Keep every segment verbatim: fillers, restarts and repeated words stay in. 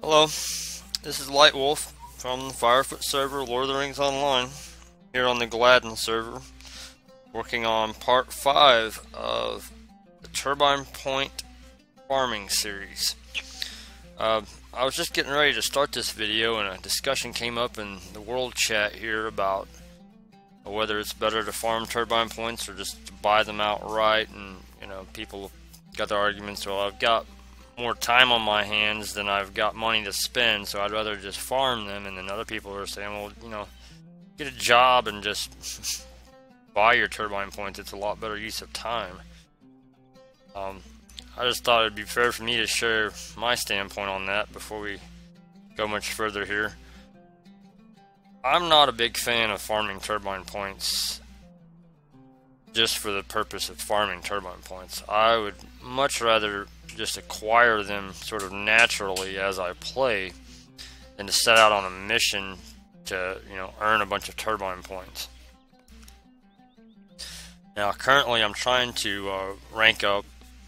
Hello, this is Lightwolf from the Firefoot server, Lord of the Rings Online, here on the Gladden server, working on part five of the Turbine Point farming series. Uh, I was just getting ready to start this video, and a discussion came up in the world chat here about whether it's better to farm turbine points or just to buy them outright. And you know, people got their arguments. Well, I've got more time on my hands than I've got money to spend, so I'd rather just farm them. And then other people are saying, well, you know, get a job and just buy your turbine points. It's a lot better use of time. Um, I just thought it'd be fair for me to share my standpoint on that before we go much further here. I'm not a big fan of farming turbine points just for the purpose of farming turbine points. I would much rather just acquire them sort of naturally as I play than to set out on a mission to, you know, earn a bunch of turbine points. Now, currently I'm trying to uh, rank up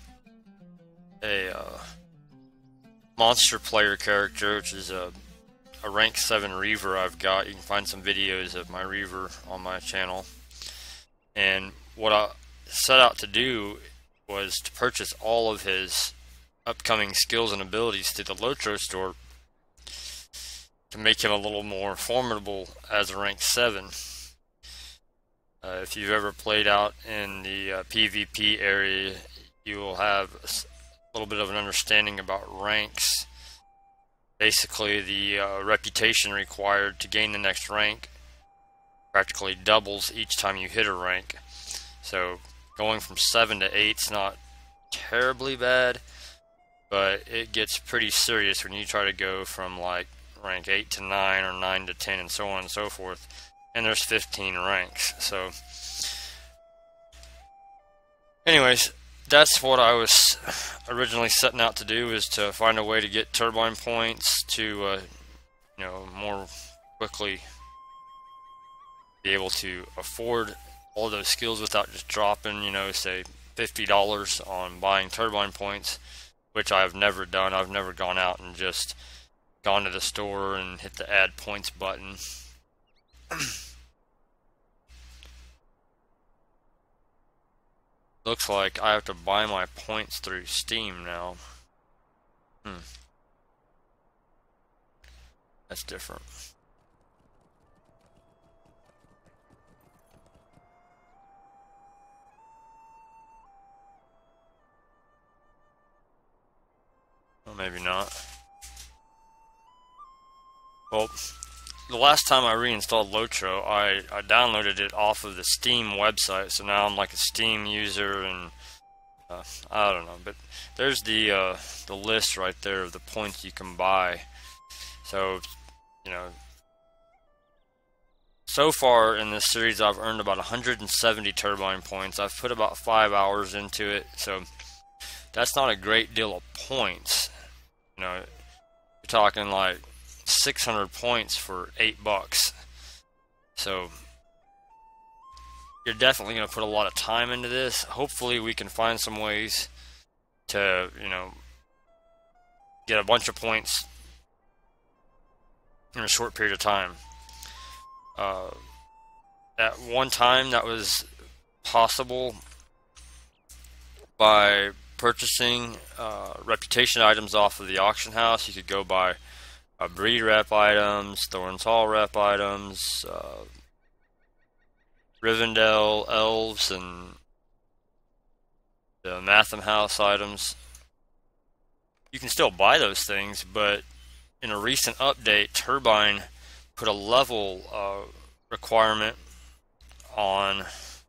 a uh, monster player character, which is a, a rank seven Reaver I've got. You can find some videos of my Reaver on my channel. And what I set out to do was to purchase all of his upcoming skills and abilities through the Lotro store to make him a little more formidable as a rank seven. Uh, if you've ever played out in the uh, PvP area, you will have a little bit of an understanding about ranks. Basically, the uh, reputation required to gain the next rank practically doubles each time you hit a rank. So going from seven to eight is not terribly bad, but it gets pretty serious when you try to go from like rank eight to nine or nine to ten and so on and so forth. And there's fifteen ranks. So anyways, that's what I was originally setting out to do, is to find a way to get turbine points to uh, you know, more quickly be able to afford all those skills without just dropping, you know, say fifty dollars on buying turbine points, which I've never done. I've never gone out and just gone to the store and hit the add points button. Looks like I have to buy my points through Steam now. Hmm. That's different. Well, maybe not. Well, the last time I reinstalled Lotro, I, I downloaded it off of the Steam website, so now I'm like a Steam user, and uh, I don't know, but there's the uh, the list right there of the points you can buy. So, you know, so far in this series I've earned about one hundred seventy turbine points. I've put about five hours into it, so that's not a great deal of points. You know, you're talking like six hundred points for eight bucks. So you're definitely going to put a lot of time into this. Hopefully we can find some ways to, you know, get a bunch of points in a short period of time. Uh, at one time that was possible by purchasing uh, reputation items off of the auction house. You could go buy uh, breed rep items, Thorns Hall rep items, uh, Rivendell elves, and the Mathom House items. You can still buy those things, but in a recent update, Turbine put a level uh, requirement on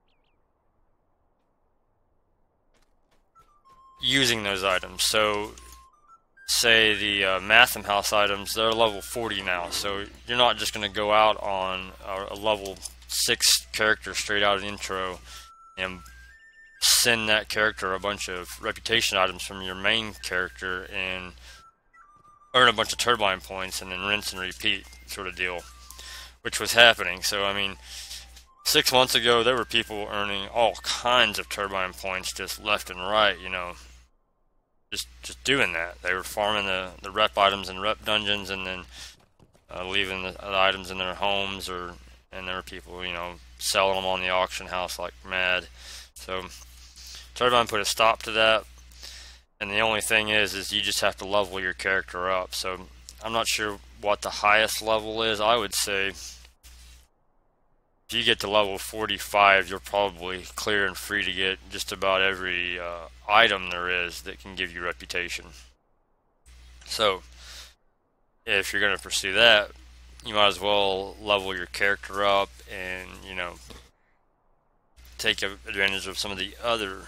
using those items. So say the uh, Mathom House items, they're level forty now, so you're not just going to go out on a, a level six character straight out of the intro and send that character a bunch of reputation items from your main character and earn a bunch of turbine points and then rinse and repeat sort of deal, which was happening. So I mean, six months ago there were people earning all kinds of turbine points just left and right, you know, just just doing that. They were farming the the rep items in rep dungeons, and then uh, leaving the, the items in their homes, or and there were people, you know, selling them on the auction house like mad. So Turbine put a stop to that. And the only thing is, is you just have to level your character up. So I'm not sure what the highest level is. I would say if you get to level forty-five, you're probably clear and free to get just about every uh, item there is that can give you reputation. So if you're going to pursue that, you might as well level your character up and, you know, take advantage of some of the other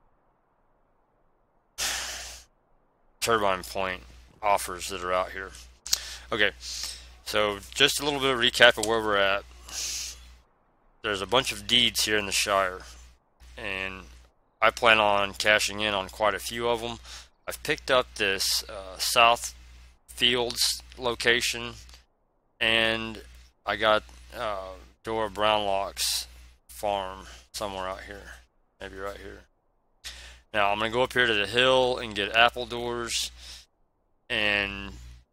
Turbine point offers that are out here. Okay, so just a little bit of recap of where we're at. There's a bunch of deeds here in the Shire, and I plan on cashing in on quite a few of them. I've picked up this uh, South Fields location, and I got uh, Dora Brownlock's farm somewhere out here, maybe right here. Now I'm going to go up here to the hill and get apple doors, and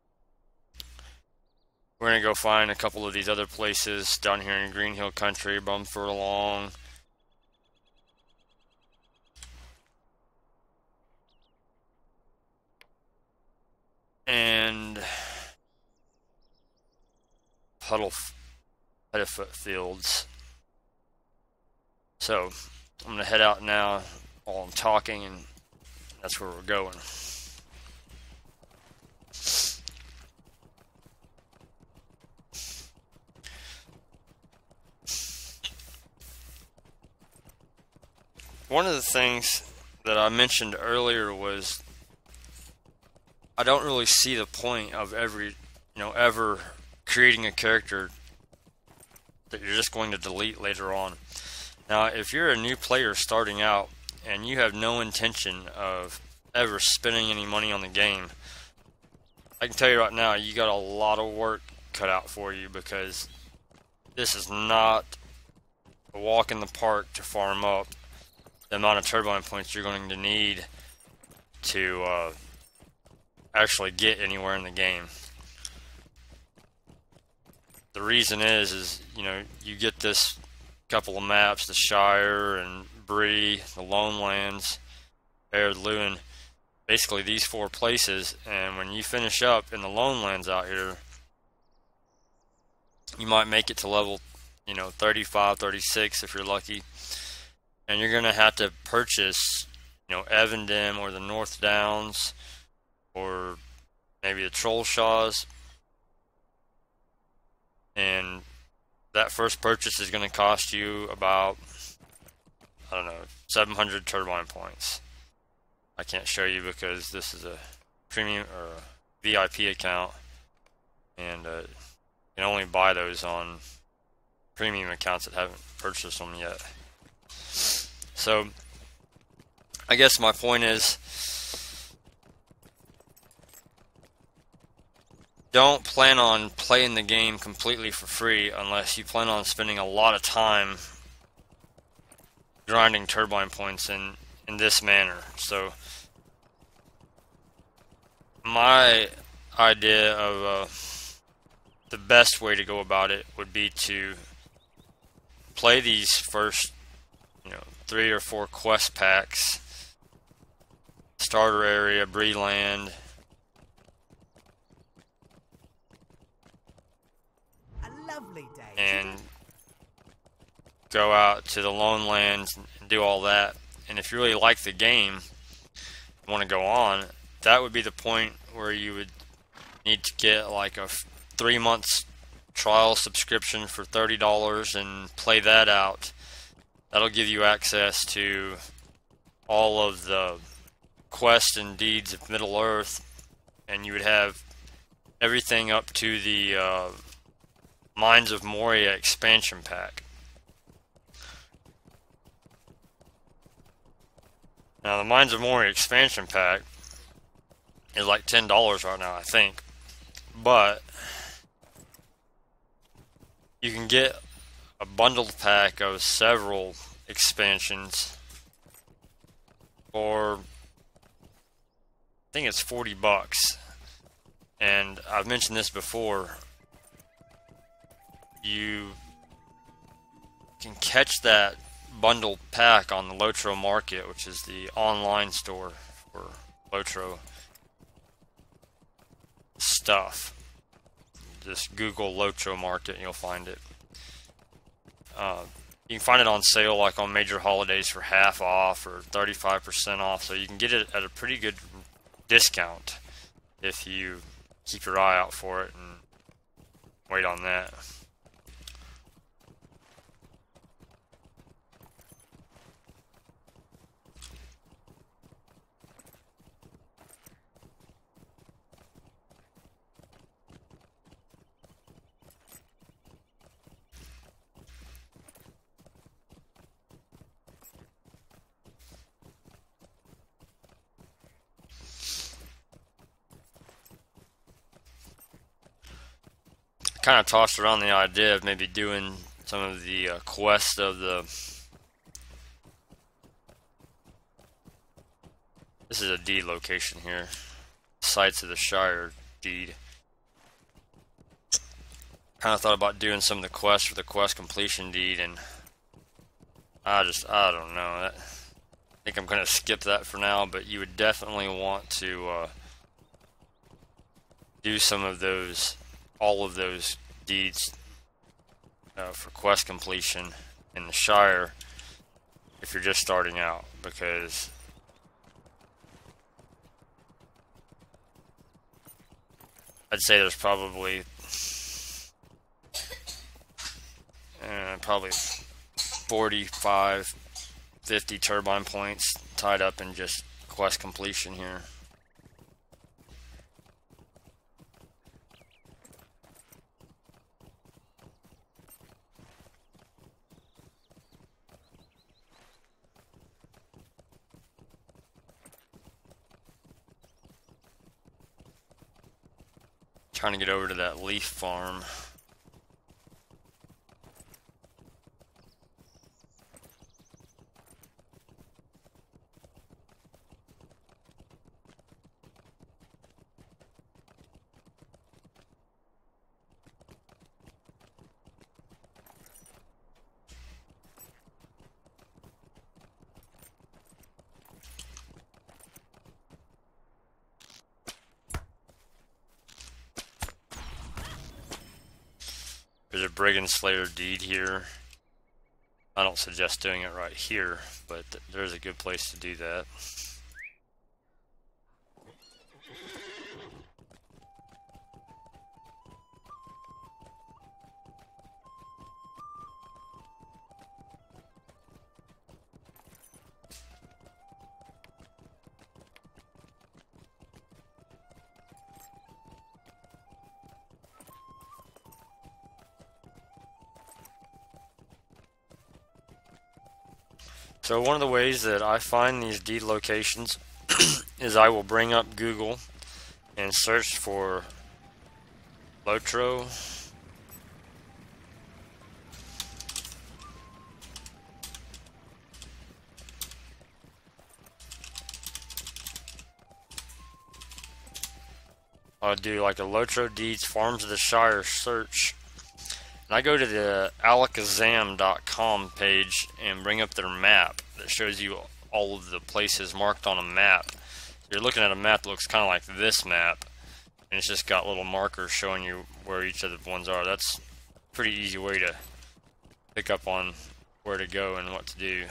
we're going to go find a couple of these other places down here in Green Hill Country, Bumford along. And Puddle, Puddlefoot Fields. So I'm going to head out now while I'm talking, and that's where we're going. One of the things that I mentioned earlier was I don't really see the point of every, you know, ever creating a character that you're just going to delete later on. Now, if you're a new player starting out and you have no intention of ever spending any money on the game, I can tell you right now, you got a lot of work cut out for you, because this is not a walk in the park to farm up the amount of Turbine points you're going to need to uh, actually get anywhere in the game. The reason is, is you know, you get this couple of maps, the Shire and Bree, the Lone Lands, Baird Lewin, basically these four places, and when you finish up in the Lone Lands out here, you might make it to level, you know, thirty-five, thirty-six if you're lucky, and you're going to have to purchase, you know, Evendem or the North Downs, or maybe the Trollshaws, and that first purchase is going to cost you about, I don't know, seven hundred Turbine points. I can't show you because this is a premium or a V I P account, and uh, you can only buy those on premium accounts that haven't purchased them yet. So I guess my point is, don't plan on playing the game completely for free unless you plan on spending a lot of time grinding Turbine points in, in this manner. So my idea of uh, the best way to go about it would be to play these first, you know, three or four quest packs, starter area, Breeland, and go out to the Lone Lands and do all that. And if you really like the game, want to go on, that would be the point where you would need to get like a three months trial subscription for thirty dollars and play that out. That'll give you access to all of the quests and deeds of Middle Earth, and you would have everything up to the uh, Mines of Moria expansion pack. Now the Mines of Moria expansion pack is like ten dollars right now, I think, but you can get a bundled pack of several expansions for think it's forty bucks. And I've mentioned this before. You can catch that bundle pack on the Lotro Market, which is the online store for Lotro stuff. Just Google Lotro Market and you'll find it. Uh, you can find it on sale like on major holidays for half off or thirty-five percent off, so you can get it at a pretty good discount if you keep your eye out for it and wait on that. Kind of tossed around the idea of maybe doing some of the uh, quests of the. This is a deed location here. Sites of the Shire deed. Kind of thought about doing some of the quests for the quest completion deed, and I just I don't know. That, I think I'm gonna skip that for now. But you would definitely want to uh, do some of those. All of those deeds uh, for quest completion in the Shire if you're just starting out, because I'd say there's probably uh, probably forty-five, fifty turbine points tied up in just quest completion here. Trying to get over to that leaf farm. There's a Brigand Slayer deed here. I don't suggest doing it right here, but th there's a good place to do that. So one of the ways that I find these deed locations is I will bring up Google and search for Lotro I'll do like a Lotro Deeds Farms of the Shire search. And I go to the alakazam dot com page and bring up their map that shows you all of the places marked on a map. You're looking at a map that looks kind of like this map, and it's just got little markers showing you where each of the ones are. That's a pretty easy way to pick up on where to go and what to do.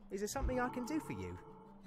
Is there something I can do for you?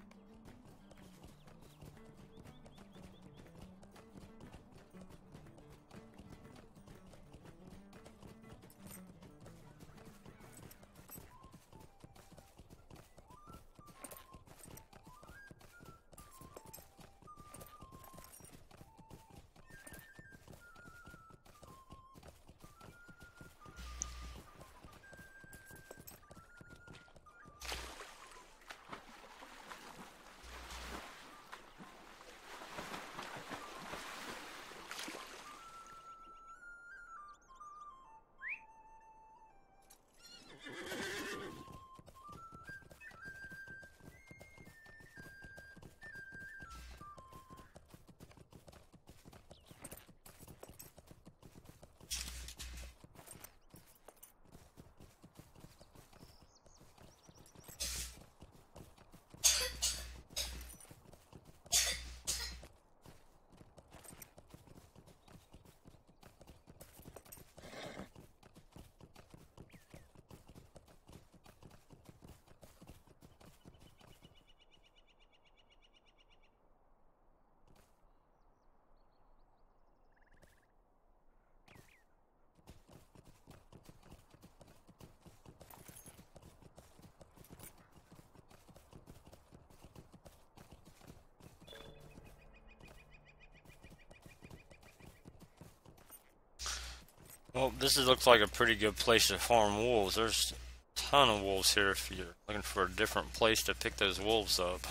Well, this is, looks like a pretty good place to farm wolves. There's a ton of wolves here if you're looking for a different place to pick those wolves up.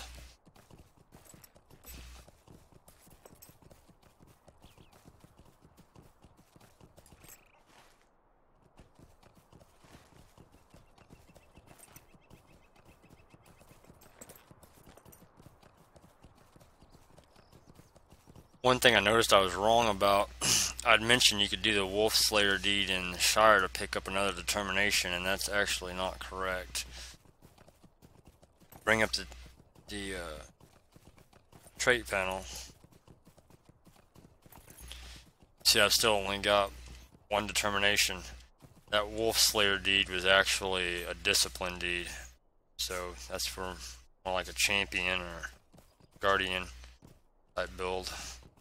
One thing I noticed I was wrong about, I'd mentioned you could do the Wolf Slayer deed in the Shire to pick up another determination, and that's actually not correct. Bring up the, the uh, trait panel. See, I've still only got one determination. That Wolf Slayer deed was actually a discipline deed, so that's for more like a champion or guardian type build.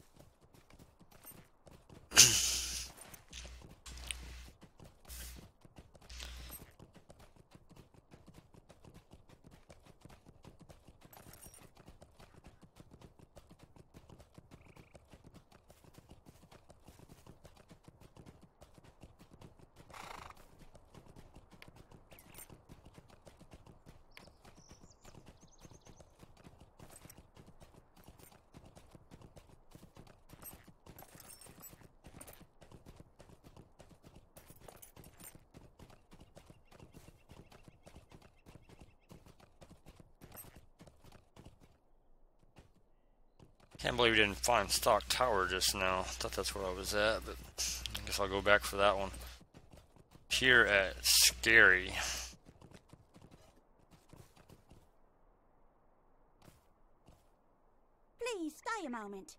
Can't believe we didn't find Stock Tower just now. I thought that's where I was at, but I guess I'll go back for that one. Here at Scary. Please stay a moment.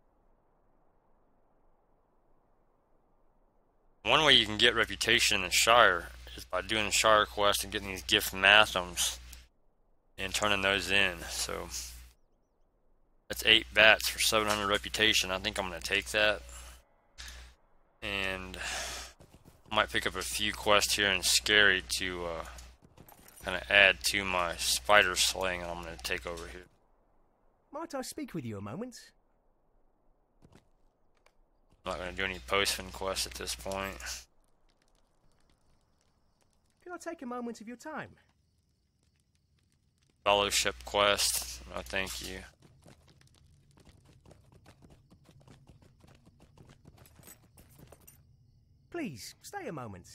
One way you can get reputation in the Shire is by doing the Shire quest and getting these gift Mathoms and turning those in. So that's eight bats for seven hundred reputation. I think I'm going to take that. And I might pick up a few quests here in Scary to uh, kind of add to my spider slaying I'm going to take over here. Might I speak with you a moment? I'm not going to do any post-fin quests at this point. Can I take a moment of your time? Fellowship quest. No, thank you. Please, stay a moment.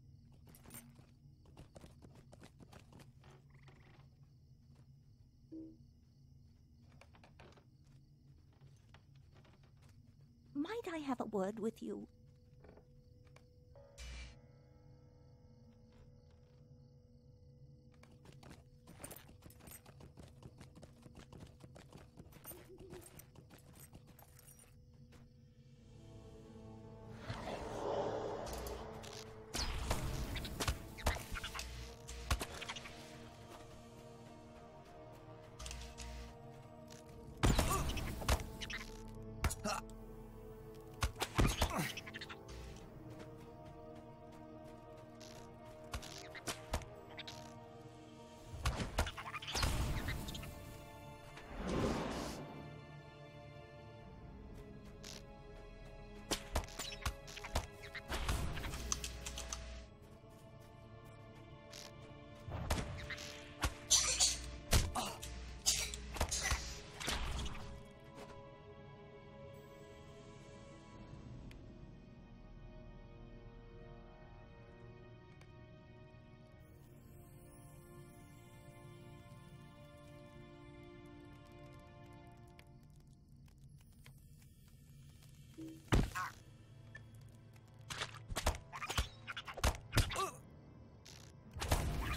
Might I have a word with you?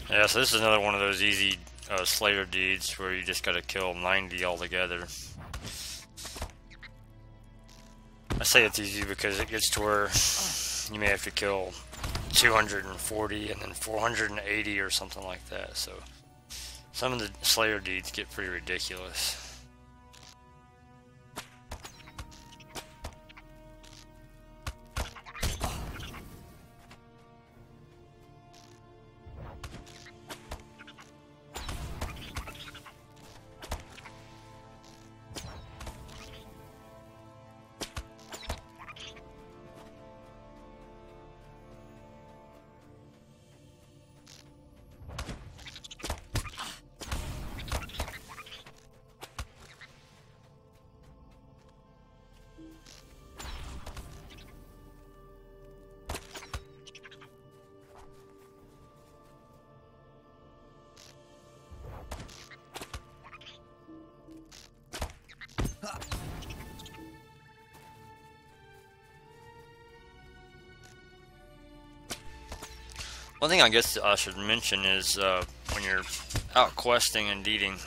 Yeah, so this is another one of those easy uh, Slayer deeds where you just gotta kill ninety altogether. I say it's easy because it gets to where you may have to kill two hundred forty and then four hundred eighty or something like that. So some of the Slayer deeds get pretty ridiculous. One thing I guess I should mention is uh, when you're out questing and deeding,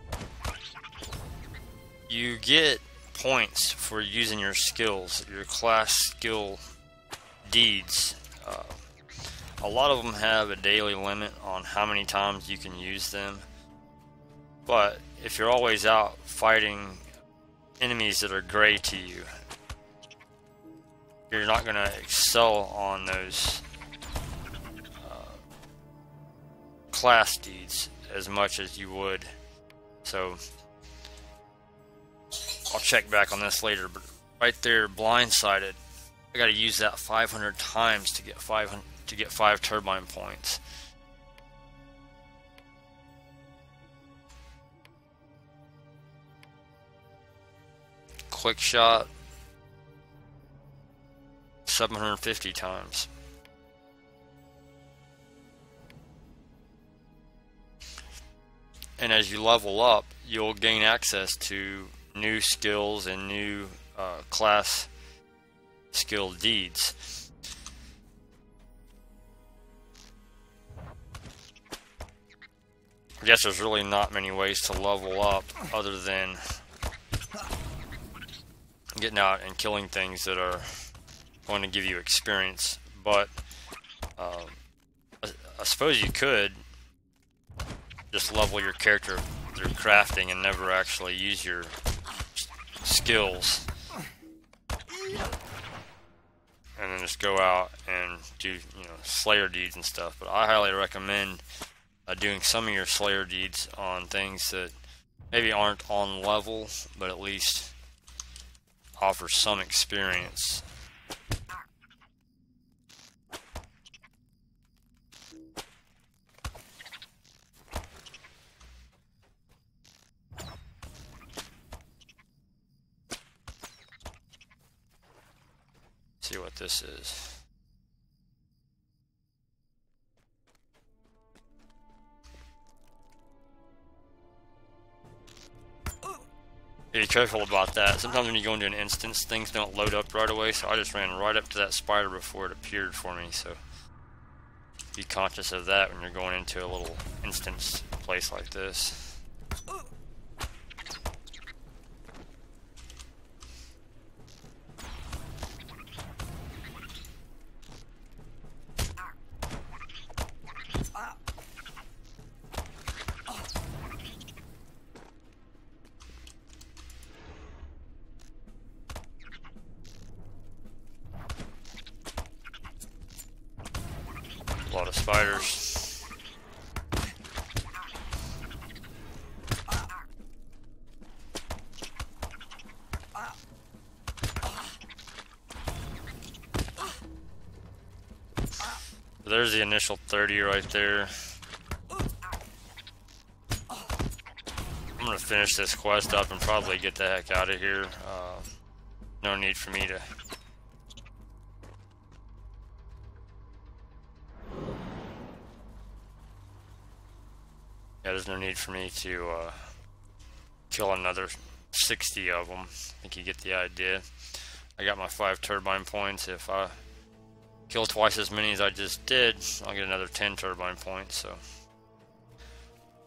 you get points for using your skills, your class skill deeds. Uh, a lot of them have a daily limit on how many times you can use them, but if you're always out fighting enemies that are gray to you, you're not going to excel on those class deeds as much as you would. So I'll check back on this later, but right there, blindsided, I got to use that five hundred times to get five hundred to get five turbine points. Quick shot seven hundred fifty times. And as you level up, you'll gain access to new skills and new uh, class skill deeds. I guess there's really not many ways to level up other than getting out and killing things that are going to give you experience. But uh, I, I suppose you could just level your character through crafting and never actually use your skills, and then just go out and do, you know, Slayer deeds and stuff. But I highly recommend uh, doing some of your Slayer deeds on things that maybe aren't on level, but at least offer some experience. See what this is. Be careful about that. Sometimes when you go into an instance, things don't load up right away, so I just ran right up to that spider before it appeared for me. So be conscious of that when you're going into a little instance place like this. A lot of spiders. There's the initial thirty right there. I'm gonna finish this quest up and probably get the heck out of here. Uh, no need for me to Yeah, there's no need for me to uh, kill another sixty of them. I think you get the idea. I got my five turbine points. If I kill twice as many as I just did, I'll get another ten turbine points. So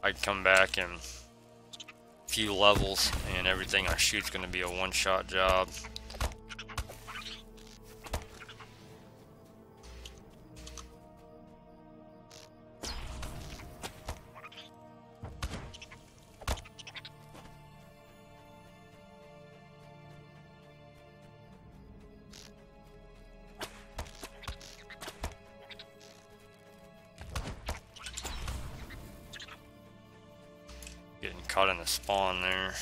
I can come back in a few levels and everything I shoot's going to be a one-shot job. Getting caught in the spawn there.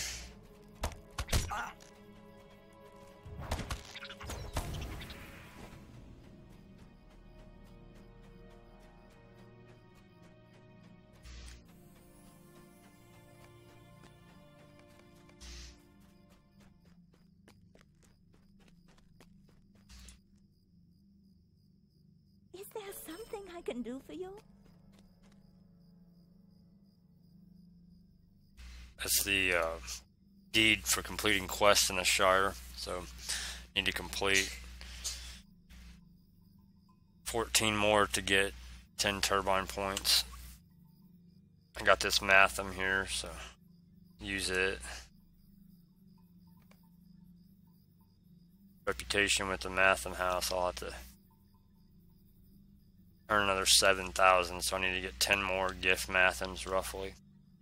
Is there something I can do for you? That's the uh, deed for completing quests in the Shire. So, need to complete fourteen more to get ten turbine points. I got this Mathom here, so use it. Reputation with the Mathom House, I'll have to earn another seven thousand, so I need to get ten more gift Mathoms roughly.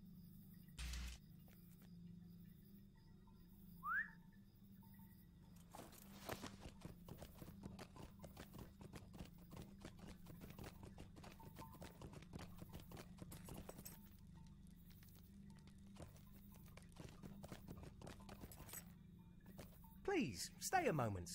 Please, stay a moment.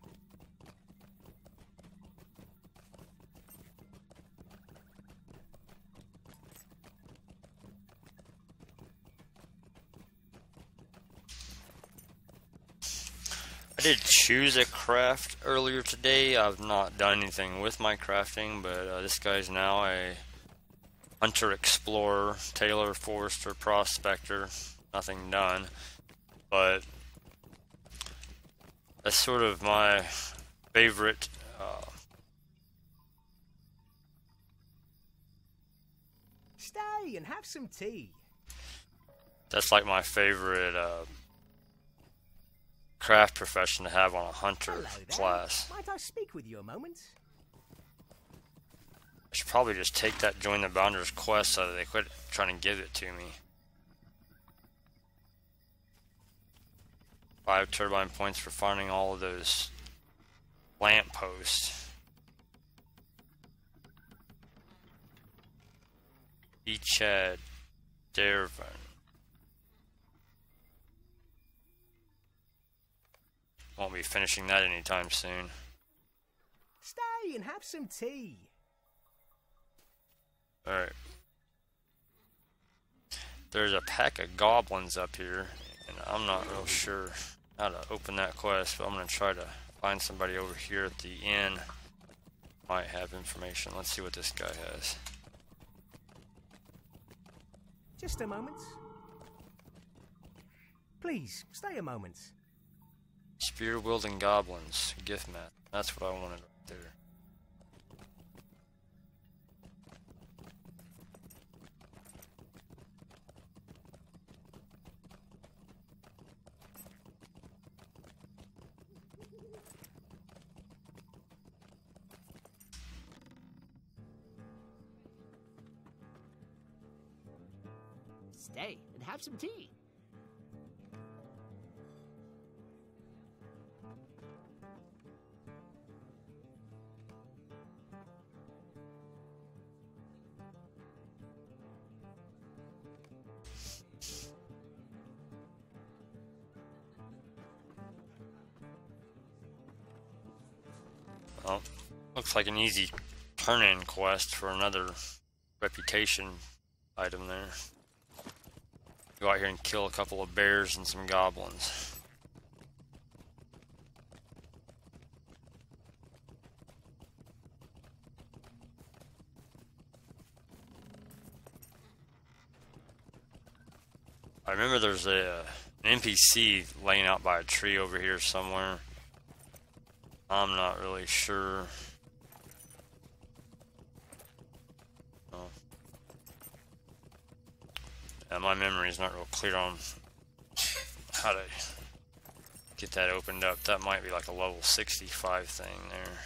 I did choose a craft earlier today. I've not done anything with my crafting, but uh, this guy's now a hunter, explorer, tailor, forester, prospector. Nothing done, but that's sort of my favorite uh, Stay and have some tea. that's like my favorite uh, craft profession to have on a hunter Hello there. class. Might I speak with you a moment? I should probably just take that join the bounders quest so that they quit trying to give it to me. Five turbine points for finding all of those lamp posts. Each had Turbine. Won't be finishing that anytime soon. Stay and have some tea. Alright. There's a pack of goblins up here, and I'm not real sure how to open that quest, but I'm going to try to find somebody over here at the inn. Might have information. Let's see what this guy has. Just a moment. Please, stay a moment. Spear wielding goblins. Gift mat. That's what I wanted right there. Stay and have some tea. Well, looks like an easy turn-in quest for another reputation item there. Go out here and kill a couple of bears and some goblins. I remember there's a an N P C laying out by a tree over here somewhere. I'm not really sure. Oh. Now, my memory is not real clear on how to get that opened up. That might be like a level sixty-five thing there.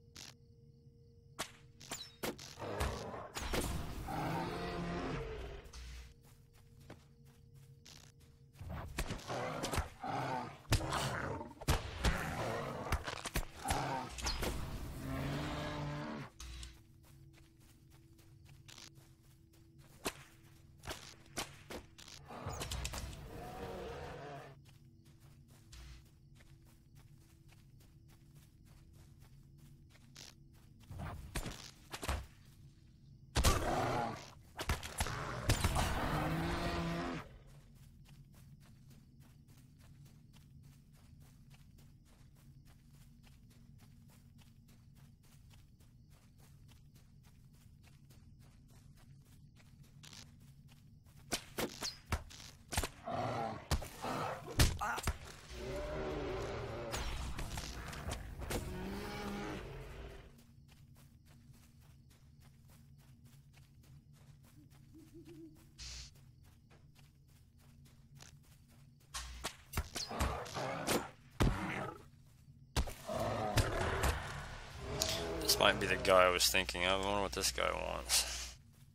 This might be the guy I was thinking of. I wonder what this guy wants.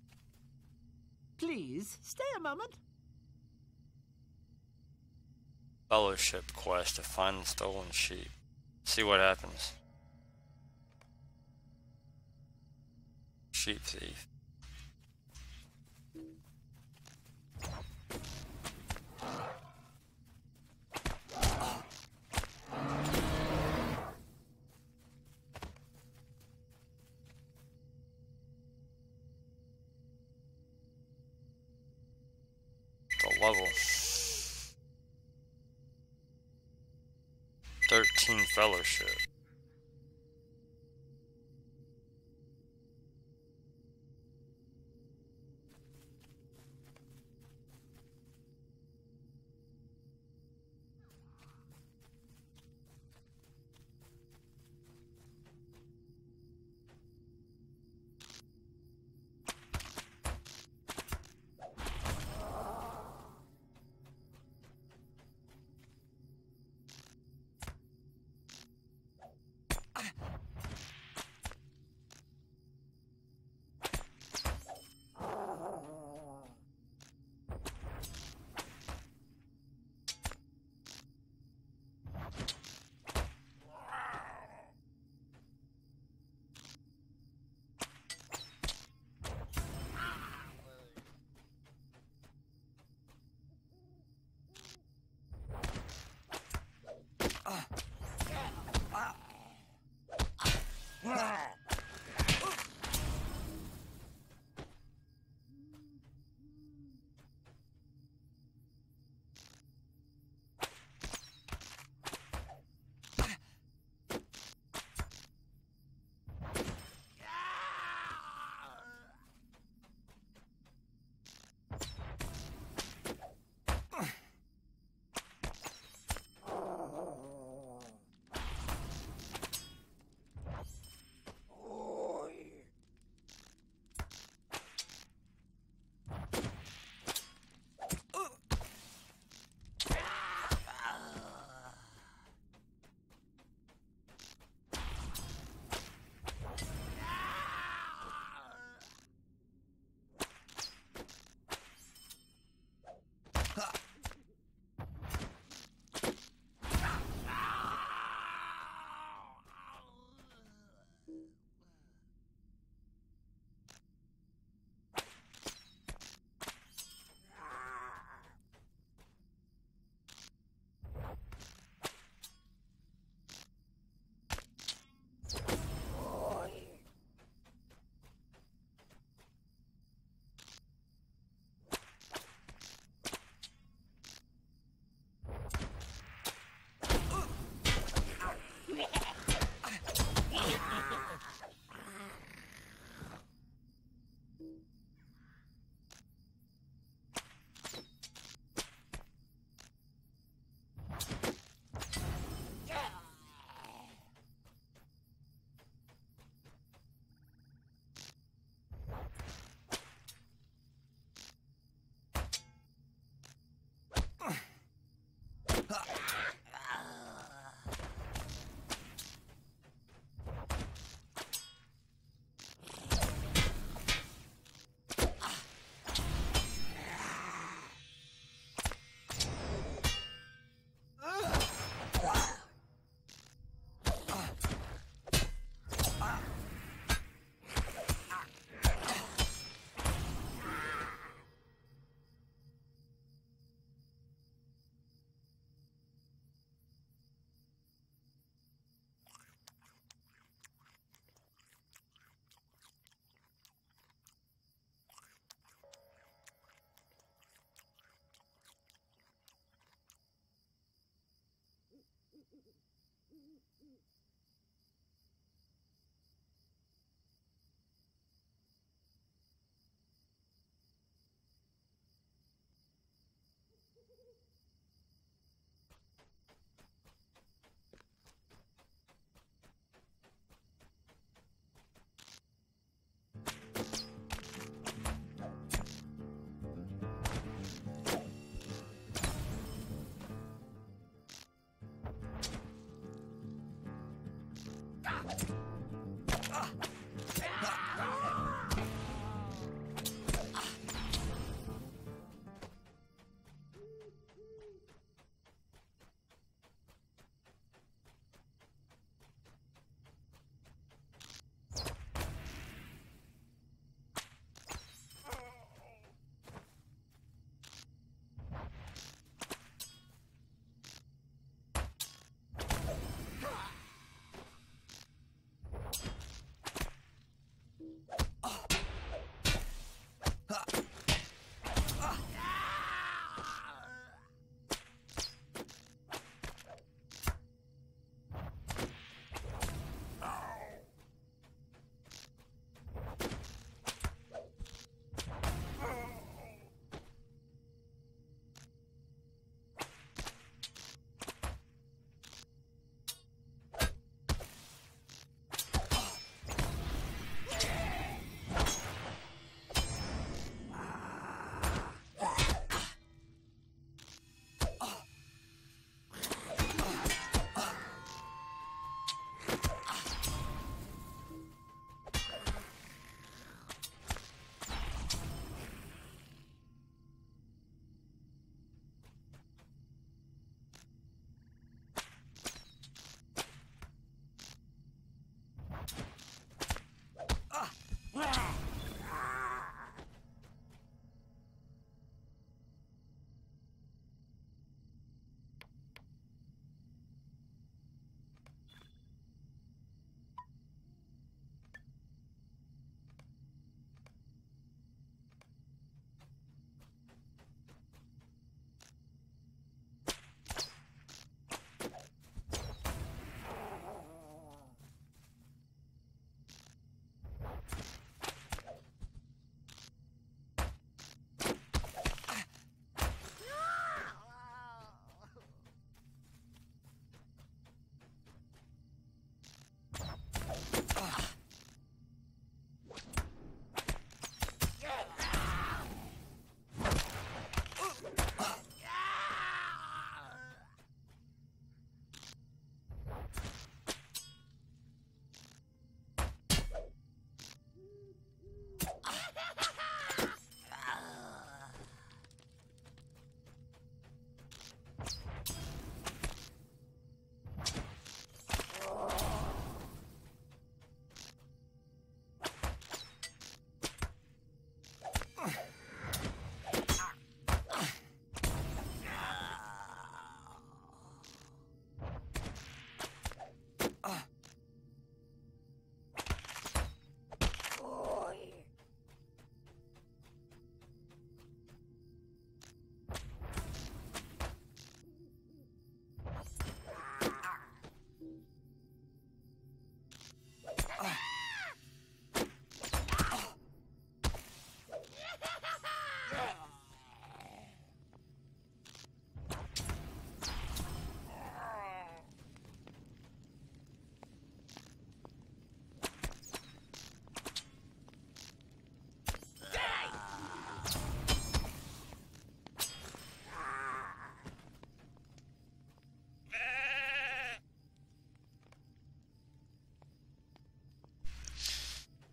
Please, stay a moment. Fellowship quest to find the stolen sheep. See what happens. Sheep thief. The level. thirteen fellowship.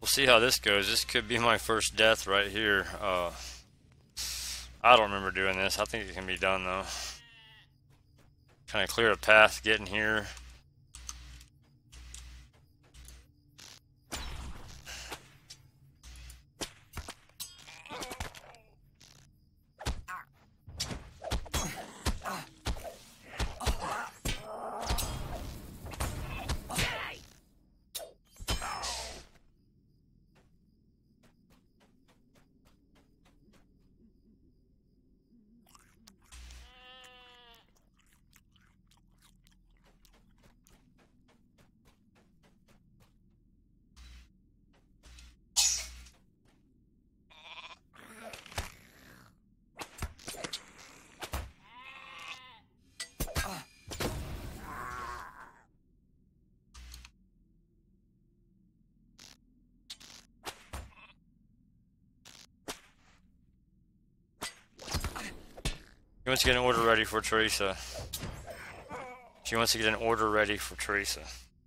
see how this goes. This could be my first death right here. Uh, I don't remember doing this. I think it can be done though. Kind of clear a path getting here. She wants to get an order ready for Teresa. She wants to get an order ready for Teresa.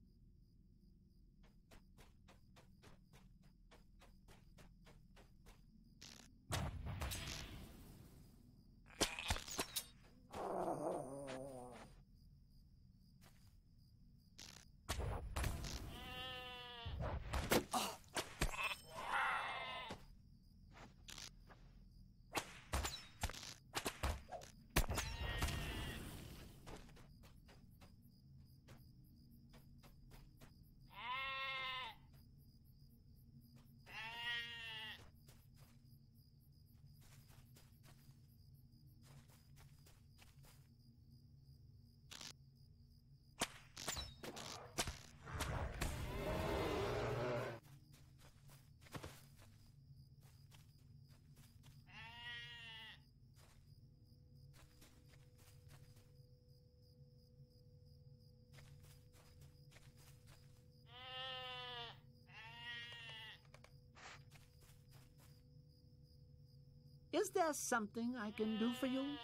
Is there something I can do for you?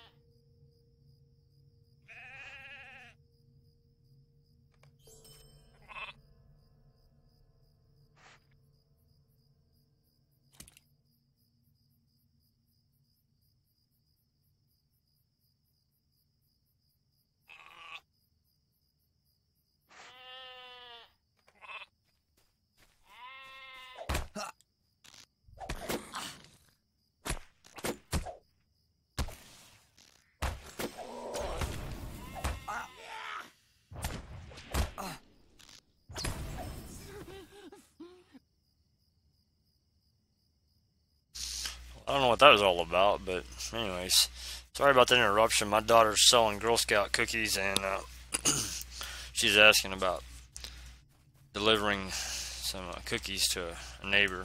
I don't know what that was all about, but anyways, sorry about the interruption. My daughter's selling Girl Scout cookies, and uh, she's asking about delivering some uh, cookies to a neighbor.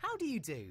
How do you do?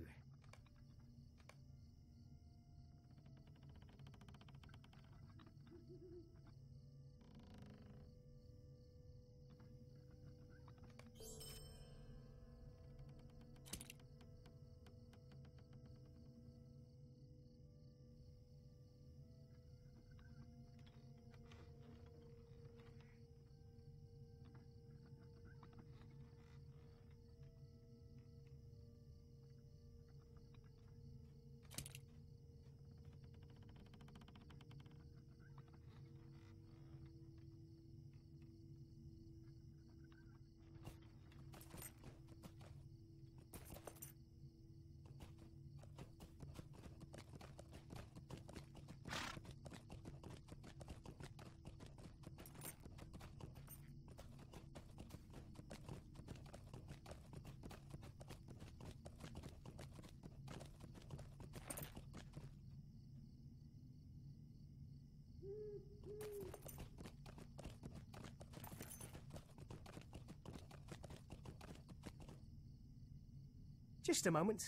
Just a moment.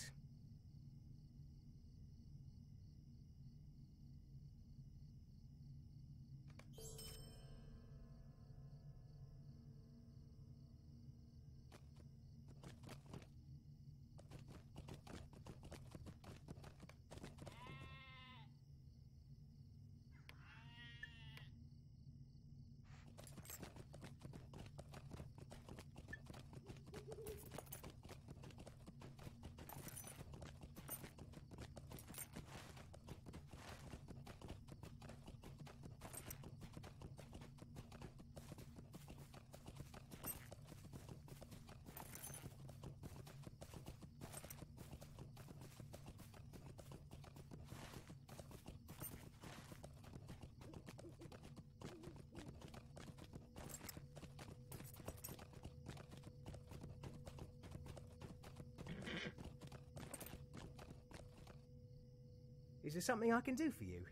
Is there something I can do for you?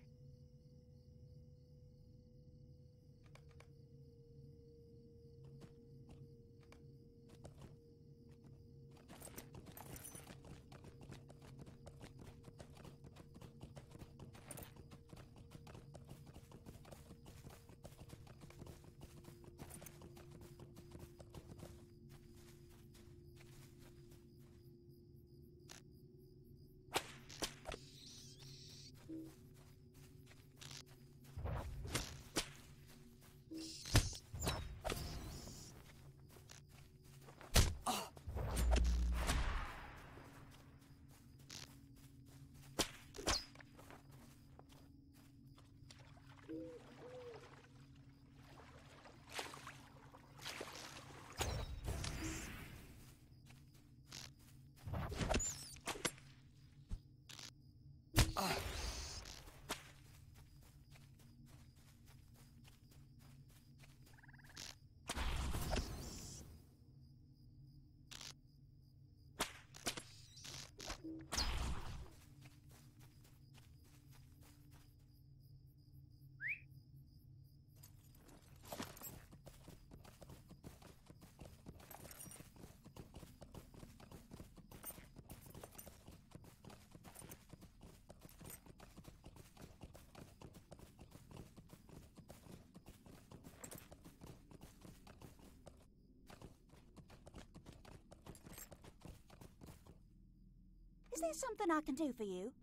Is there something I can do for you?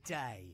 day.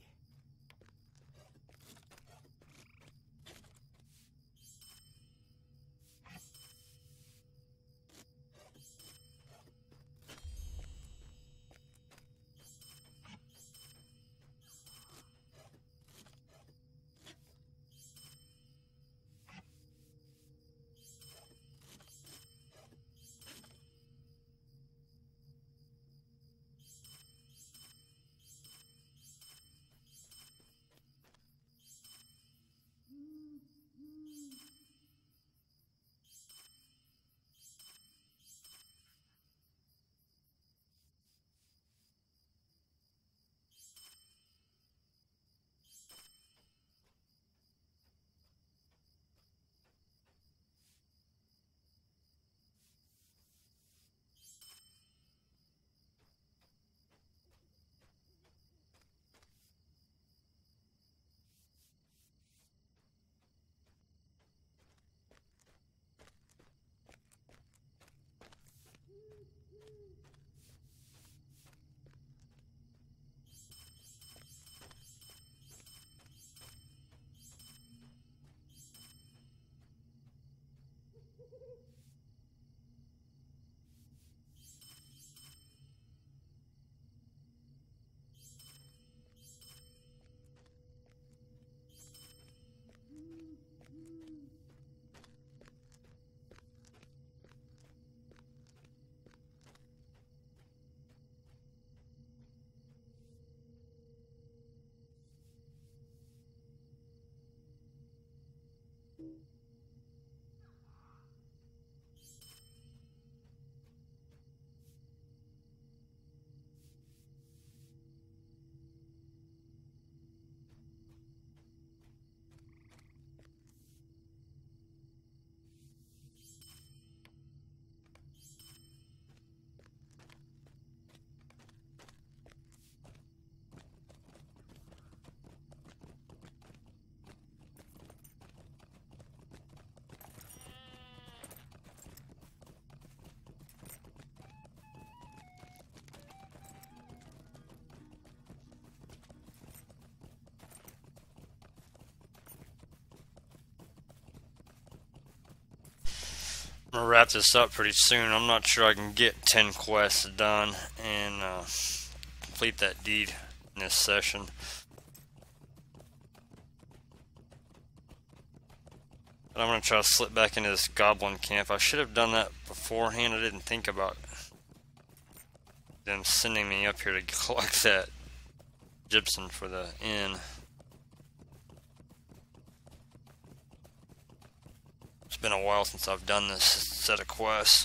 I'm gonna wrap this up pretty soon. I'm not sure I can get ten quests done and uh, complete that deed in this session. But I'm gonna try to slip back into this goblin camp. I should have done that beforehand. I didn't think about them sending me up here to collect that gypsum for the inn. It's been a while since I've done this set of quests.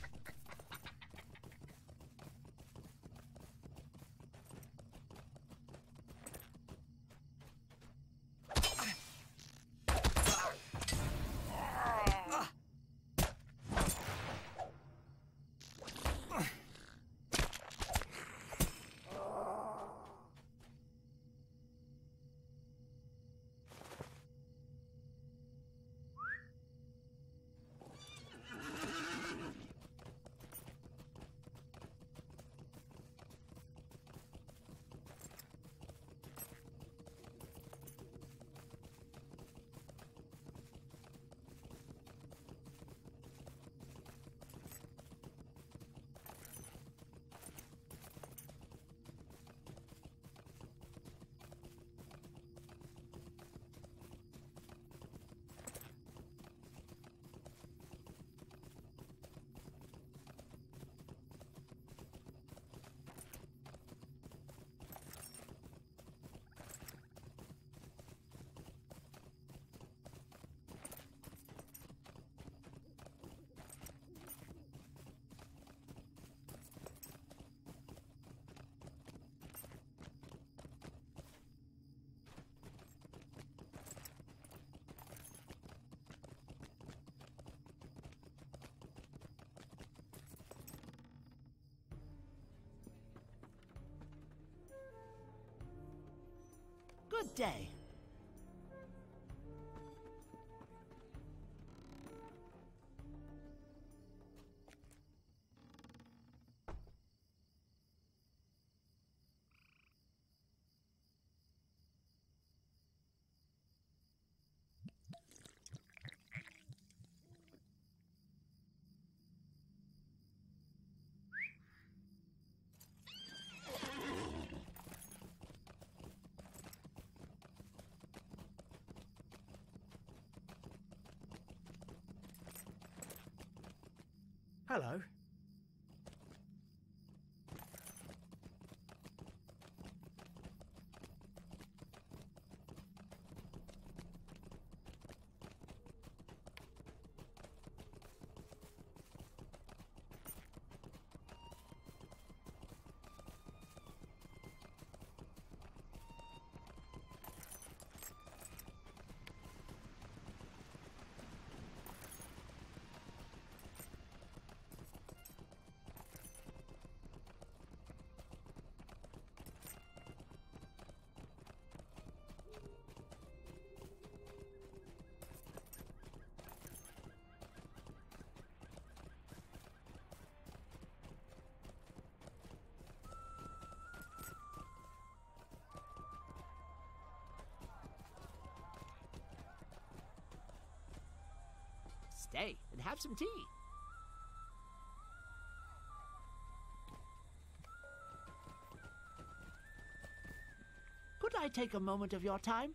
Good day. Hello. Stay and have some tea. Could I take a moment of your time?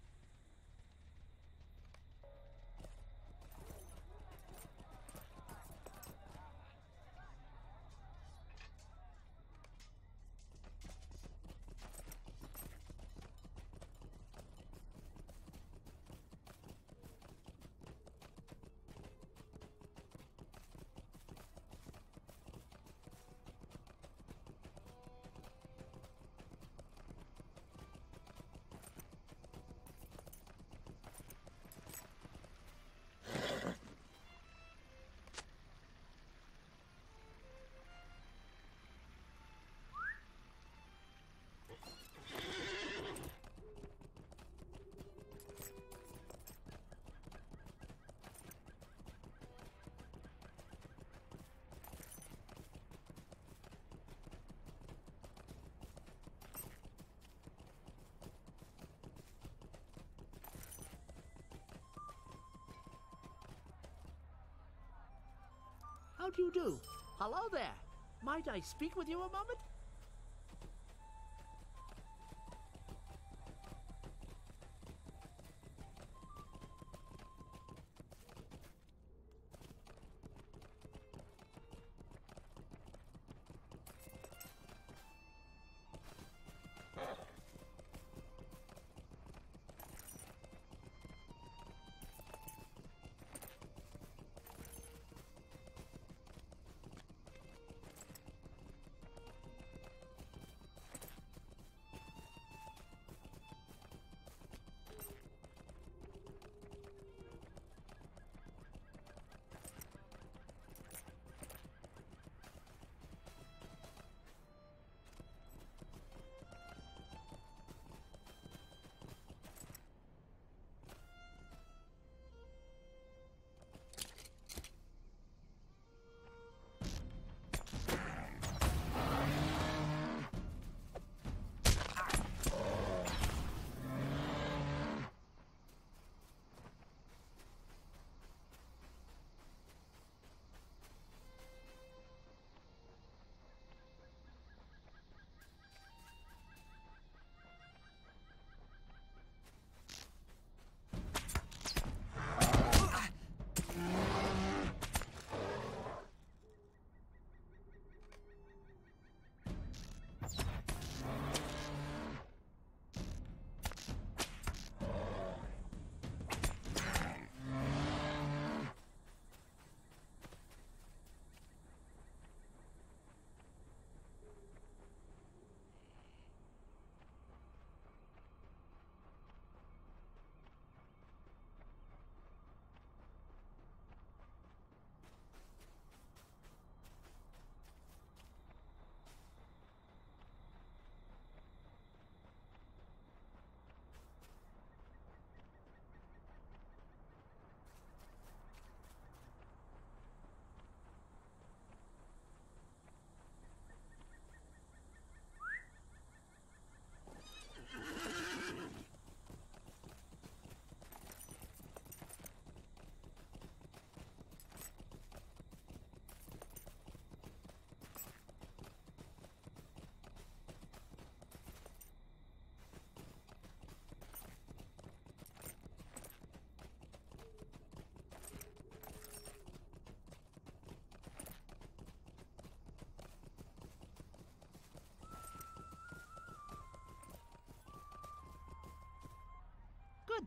How do you do? Hello there. Might I speak with you a moment?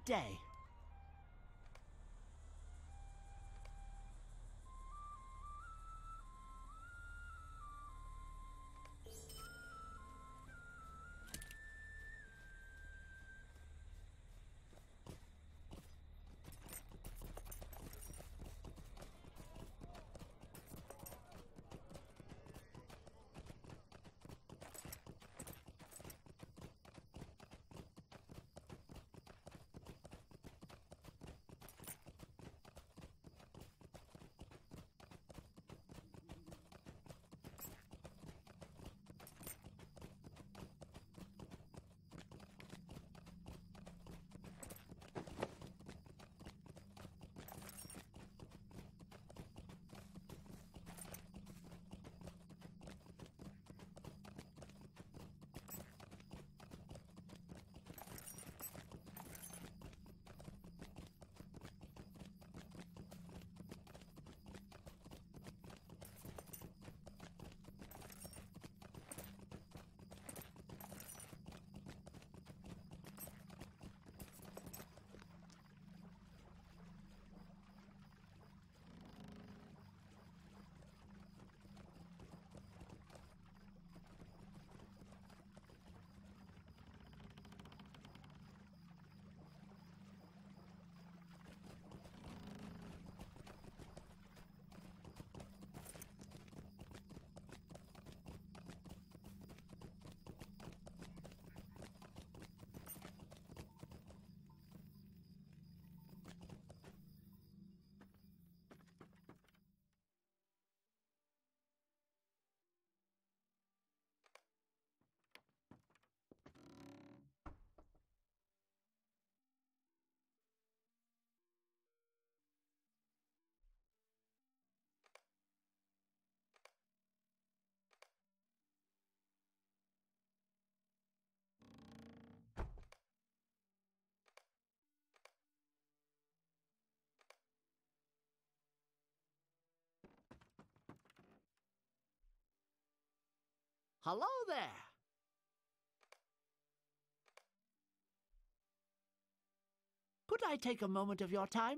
good day. Hello there. Could I take a moment of your time?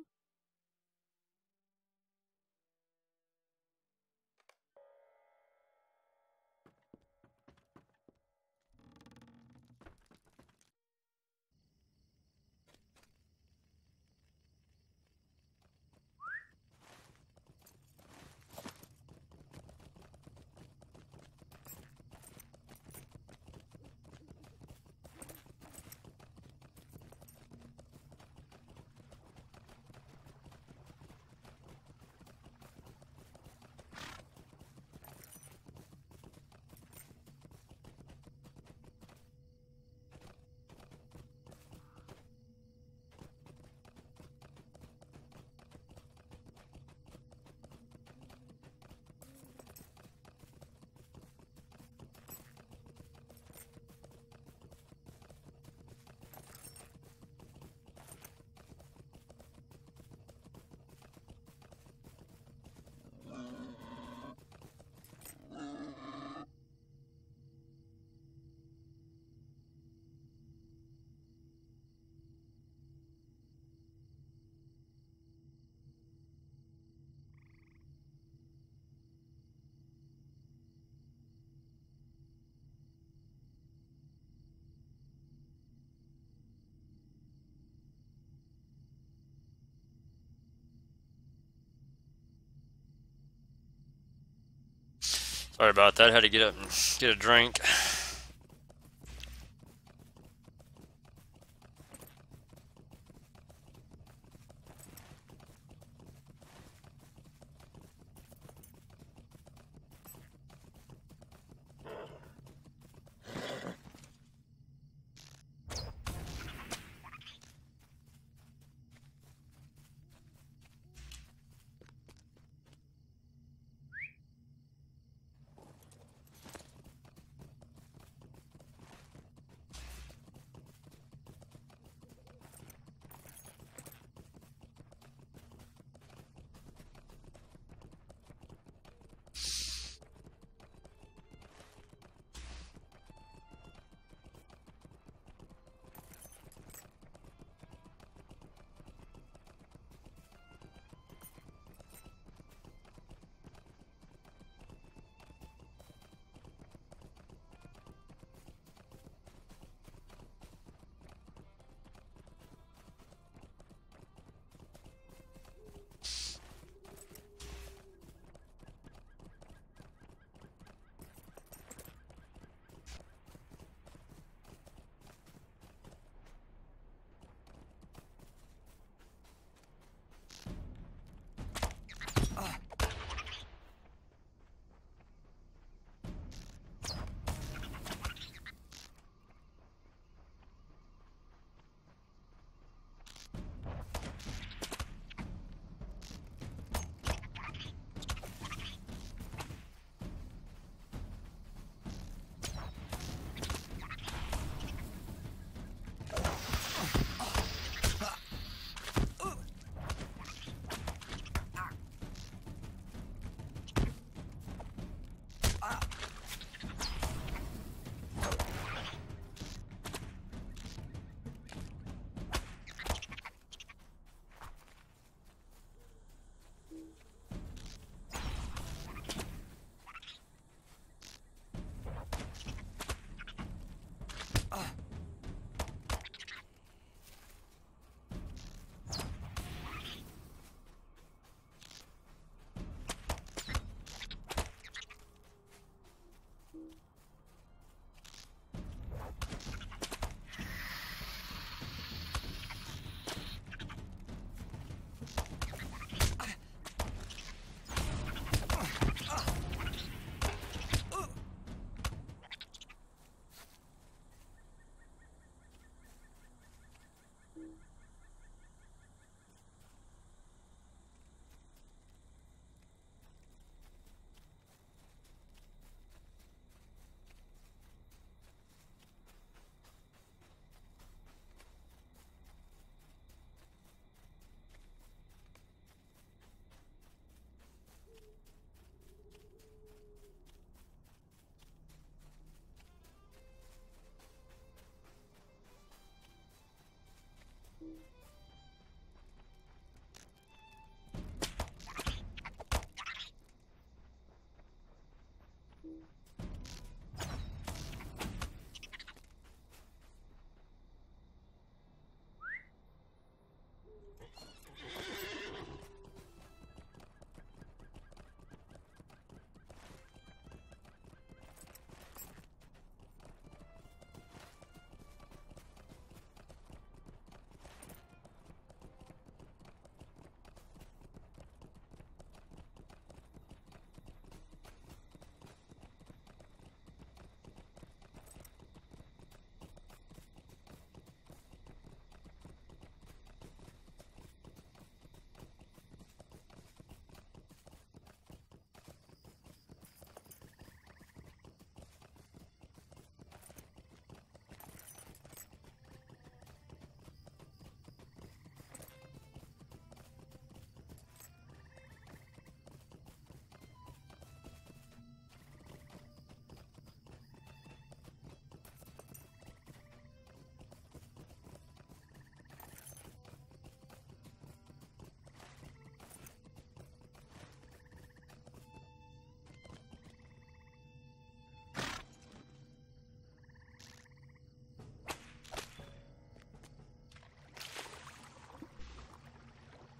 Sorry about that. Had to get up and get a drink.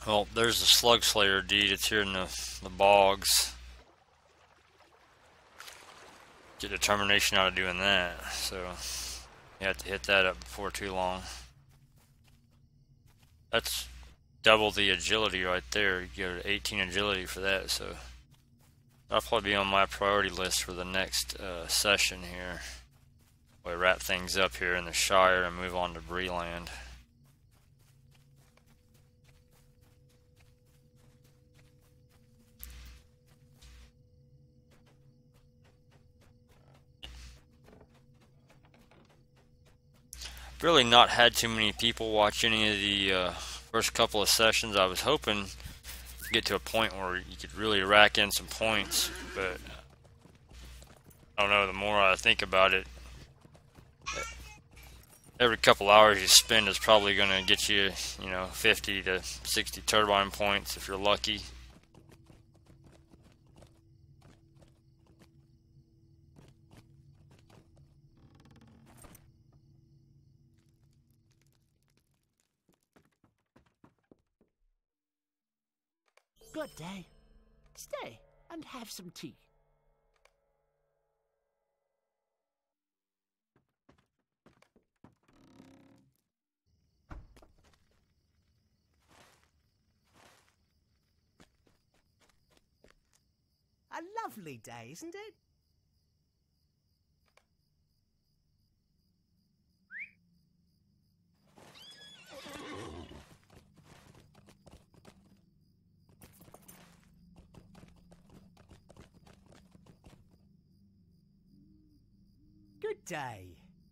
Well, there's the Slug Slayer deed. It's here in the, the bogs. Get determination out of doing that. So you have to hit that up before too long. That's double the agility right there. You get eighteen agility for that. So that'll probably be on my priority list for the next uh, session here. We wrap things up here in the Shire and move on to Breeland. Really not had too many people watch any of the uh, first couple of sessions. I was hoping to get to a point where you could really rack in some points, but I don't know, the more I think about it, every couple hours you spend is probably going to get you, you know, fifty to sixty turbine points if you're lucky. Good day. Stay and have some tea. A lovely day, isn't it? Good day.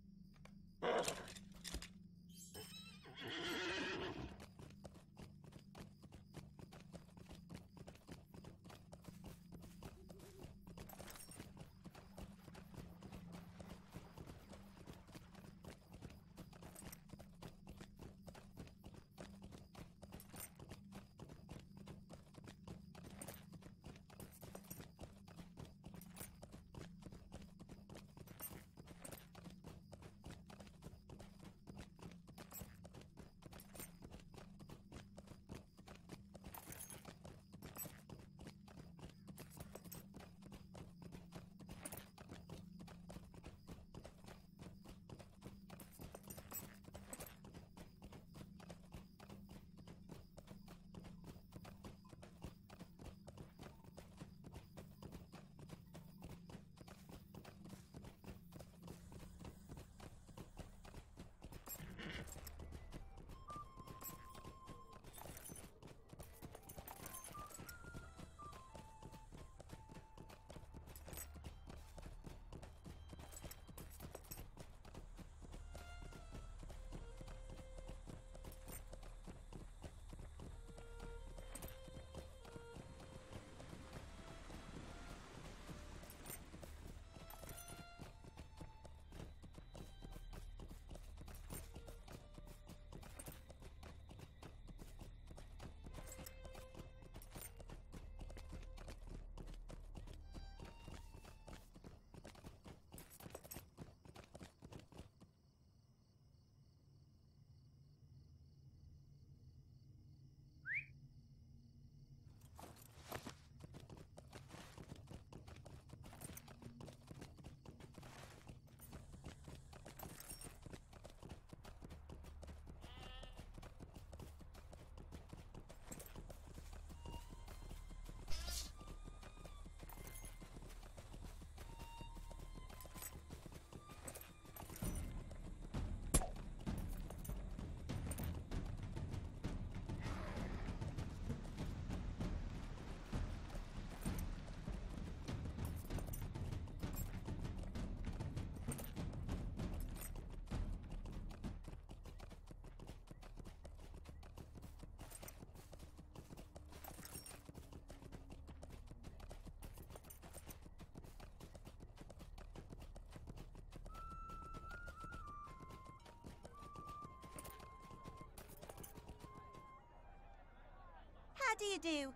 How do you do?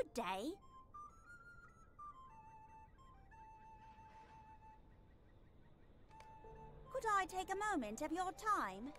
Good day. Could I take a moment of your time?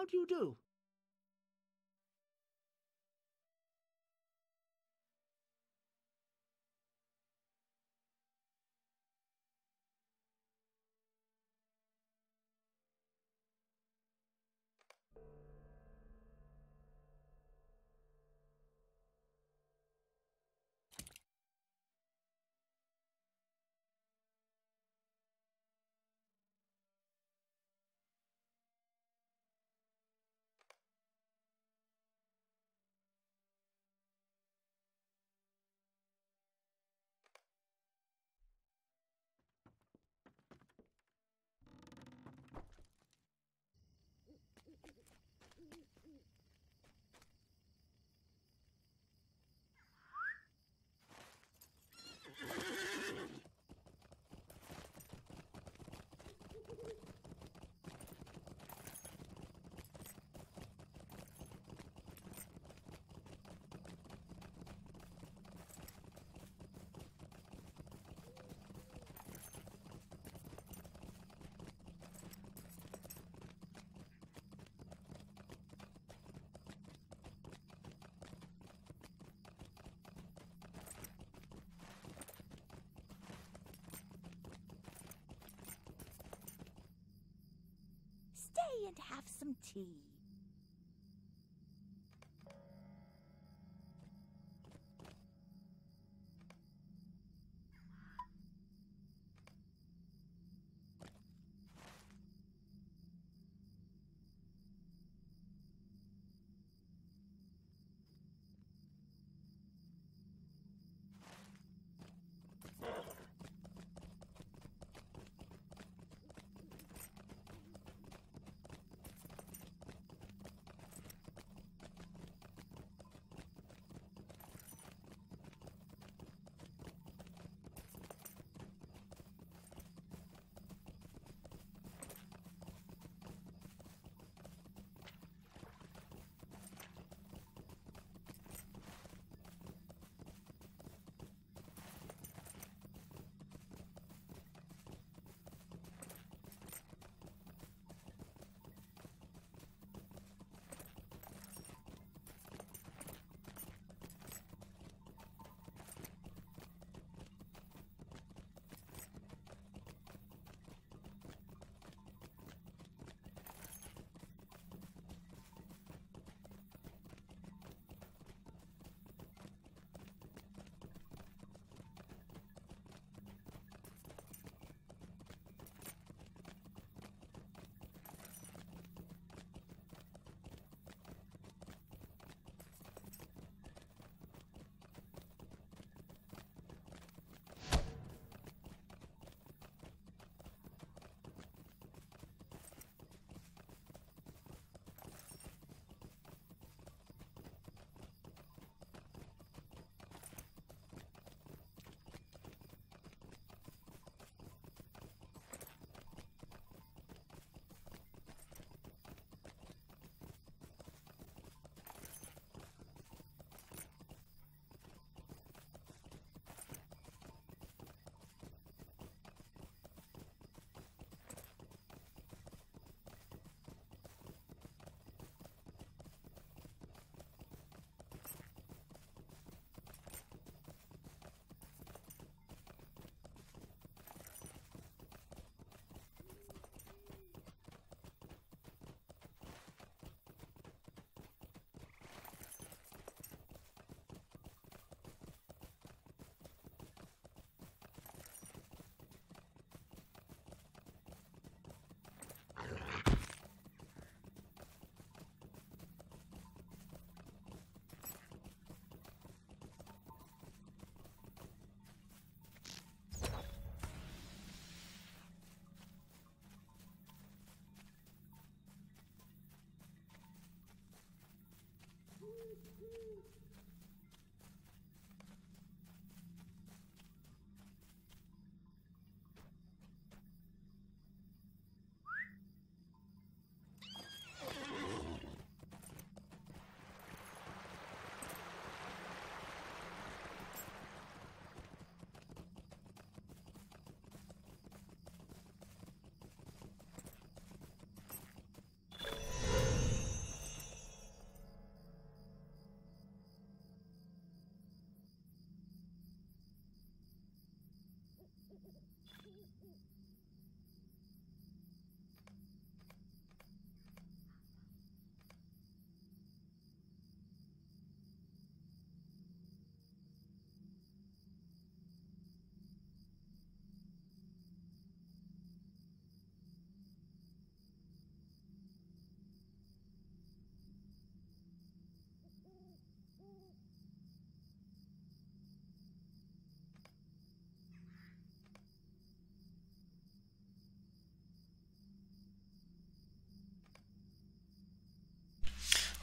How do you do? Stay and have some tea.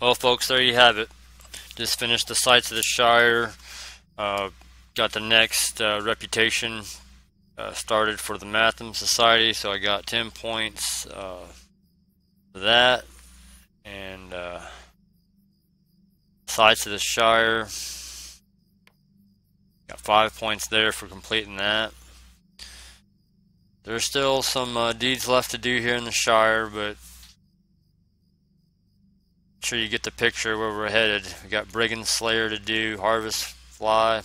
Well, folks, there you have it. Just finished the sites of the Shire. Uh, got the next uh, reputation uh, started for the Mathom Society, so I got ten points uh, for that. And uh, sites of the Shire. Got five points there for completing that. There's still some uh, deeds left to do here in the Shire, but I'm sure you get the picture where we're headed. We got Brigand Slayer to do, Harvest Fly,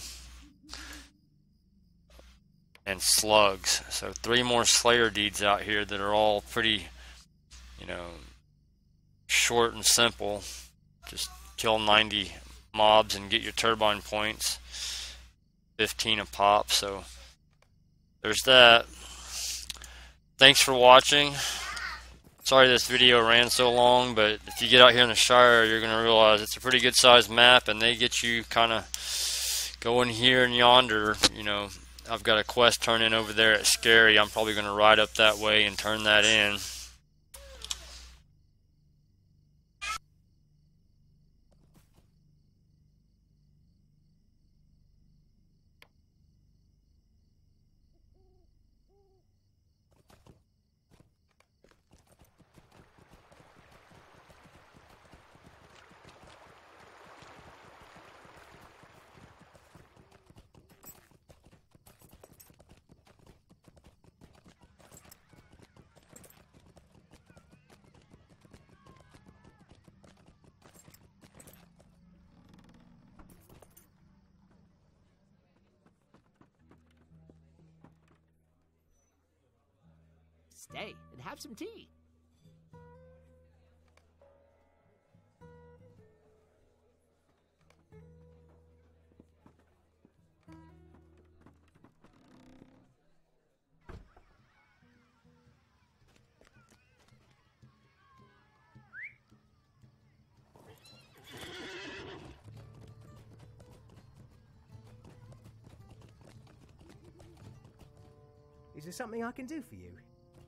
and Slugs. So three more Slayer deeds out here that are all pretty, you know, short and simple. Just kill ninety mobs and get your Turbine points. fifteen a pop, so there's that. Thanks for watching. Sorry this video ran so long, but if you get out here in the Shire, you're going to realize it's a pretty good sized map, and they get you kind of going here and yonder. You know, I've got a quest turn in over there at Scary. I'm probably going to ride up that way and turn that in. Stay and have some tea. Is there something I can do for you?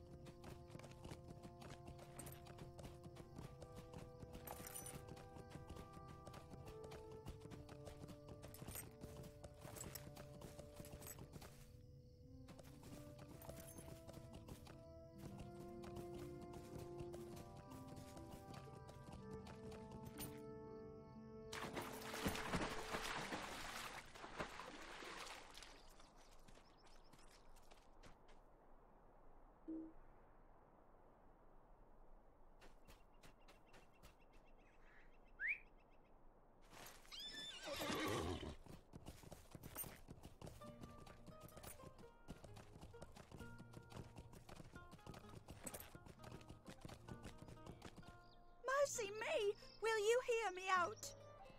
Mercy me! Will you hear me out?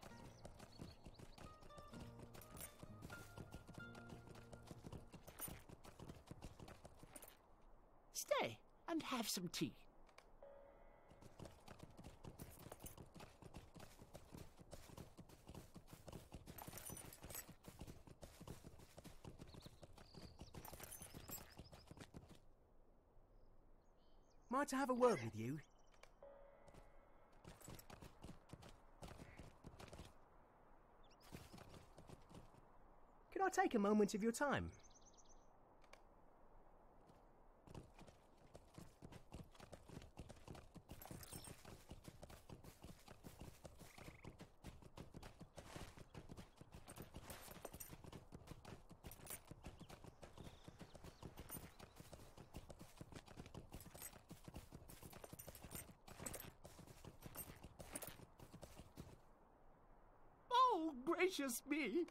Stay and have some tea. Might I have a word with you? Could I take a moment of your time? Oh, gracious me!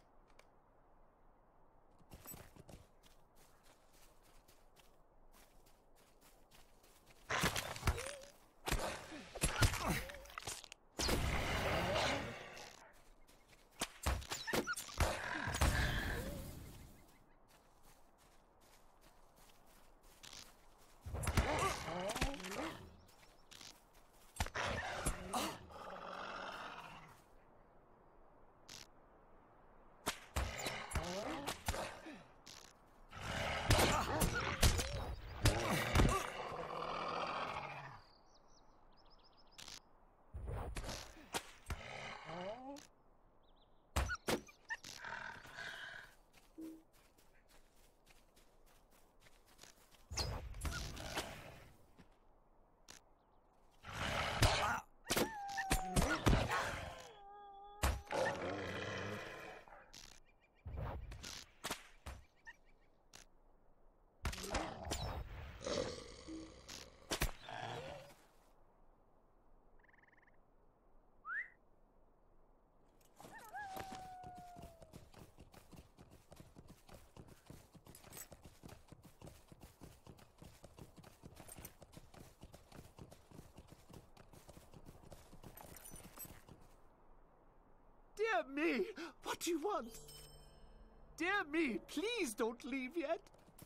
me! What do you want? Dear me, please don't leave yet.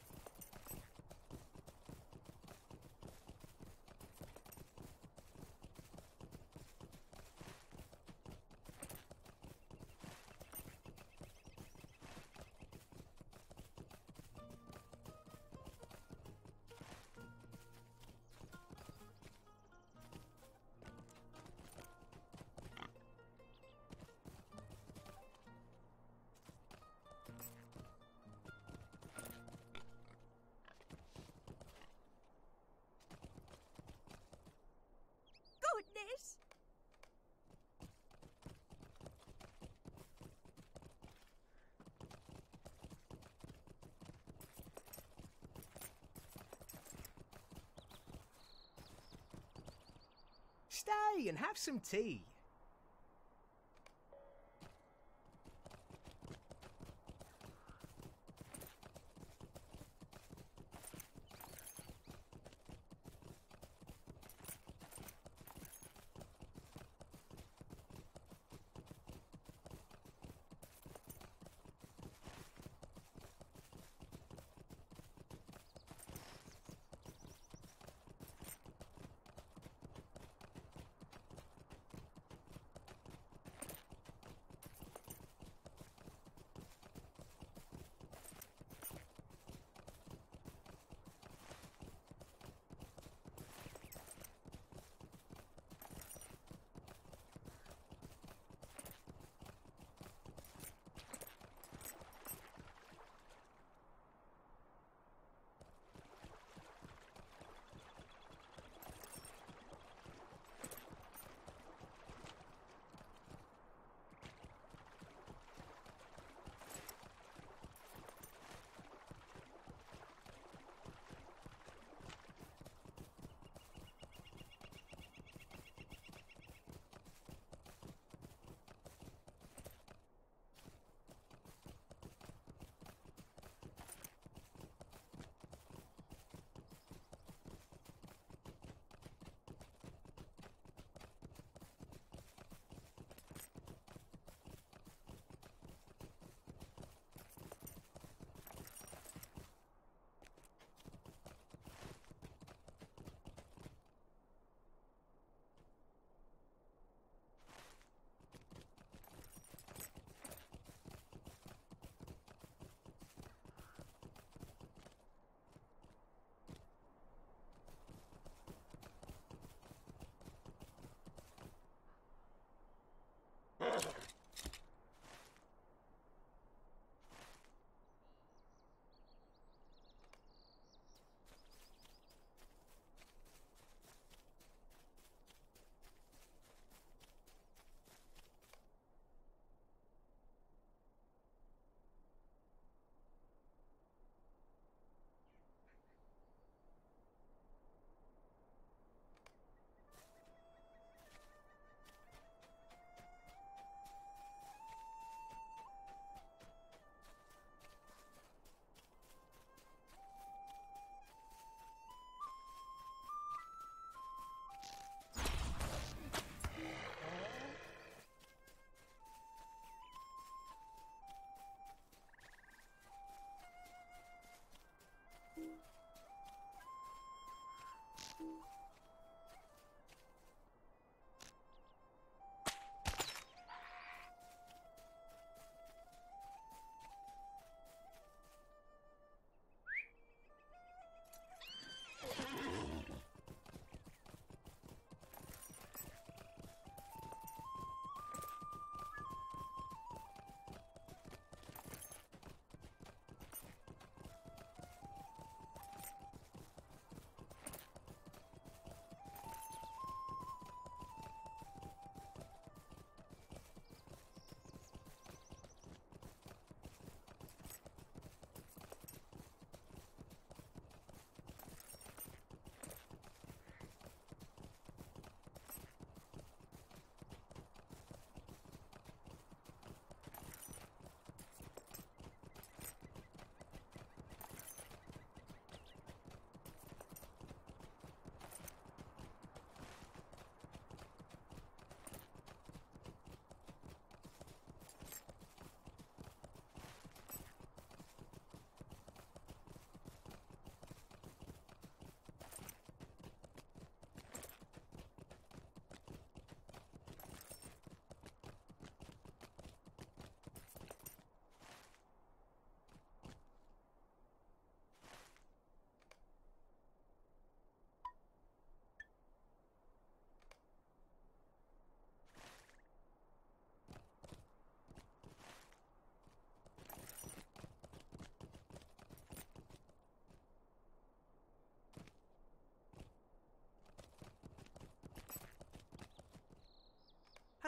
Goodness! Stay and have some tea.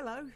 Hello.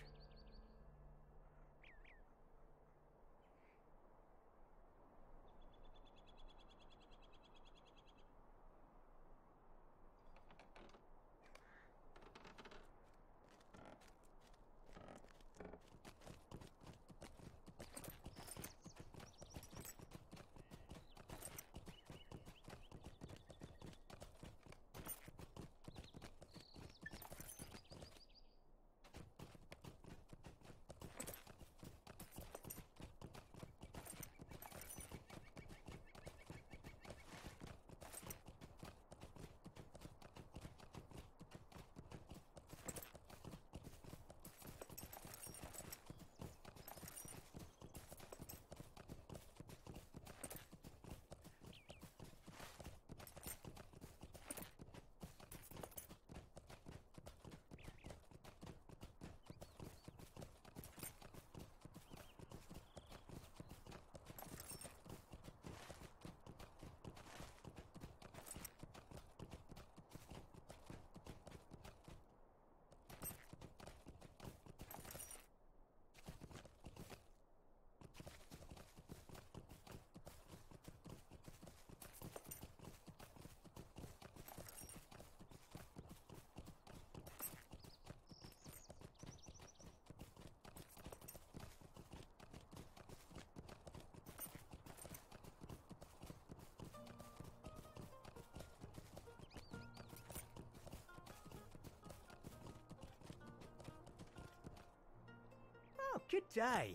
Oh, good day.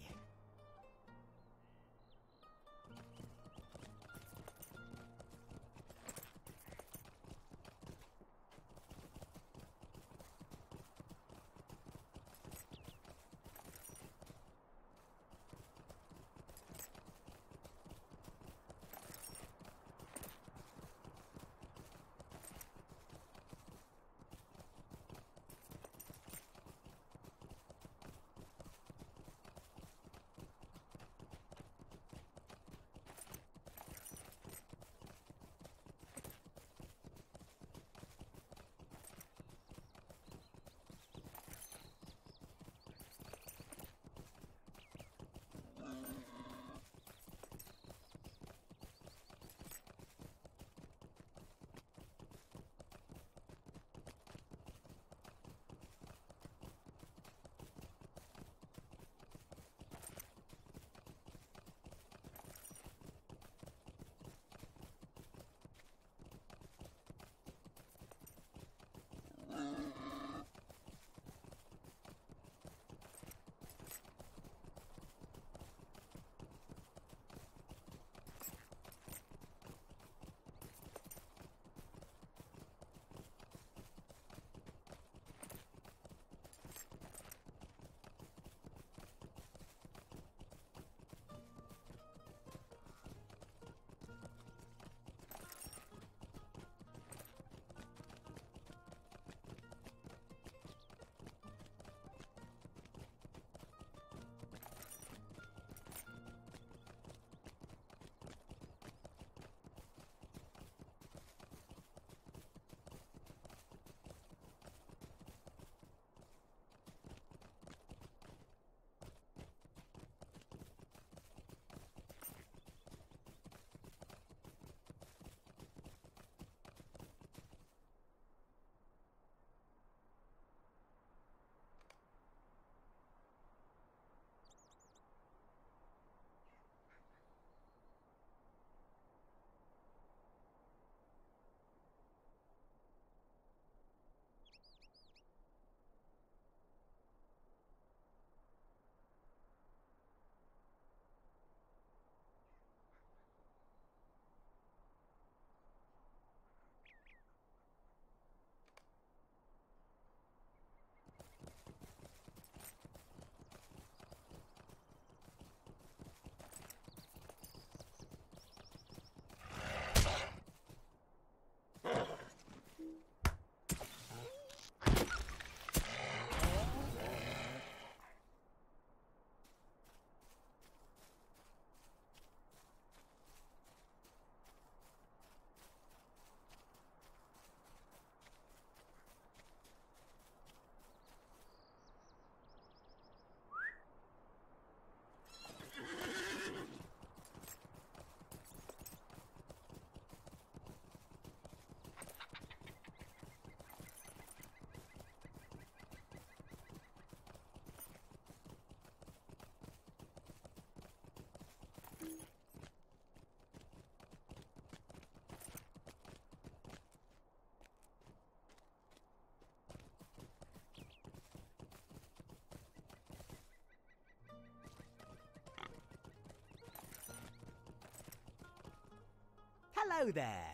Hello there.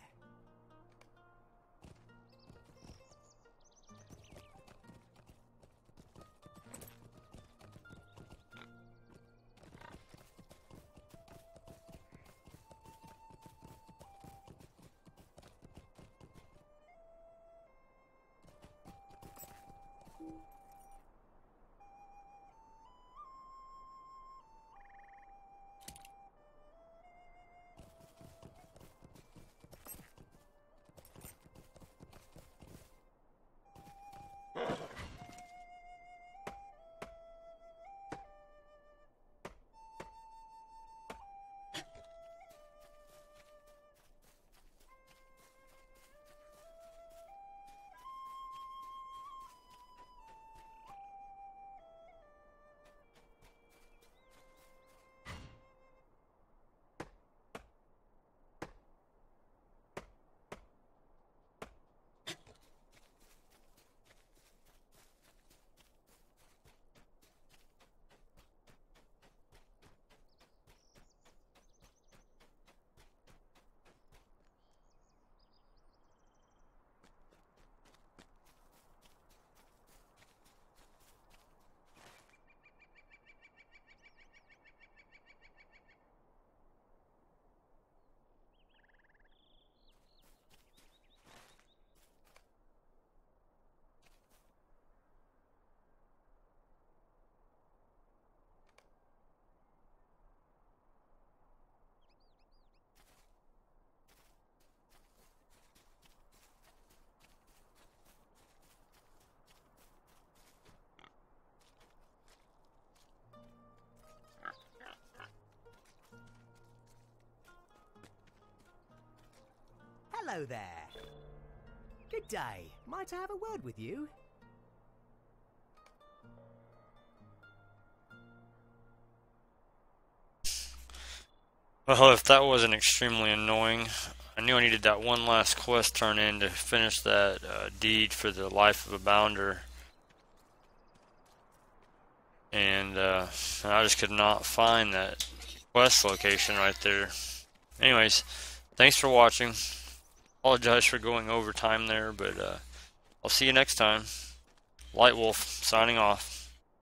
Hello there. Good day. Might I have a word with you? Well, if that wasn't extremely annoying, I knew I needed that one last quest turn in to finish that uh, deed for the life of a bounder. And uh, I just could not find that quest location right there. Anyways, thanks for watching. Apologize for going over time there, but uh, I'll see you next time. Lightwolf signing off.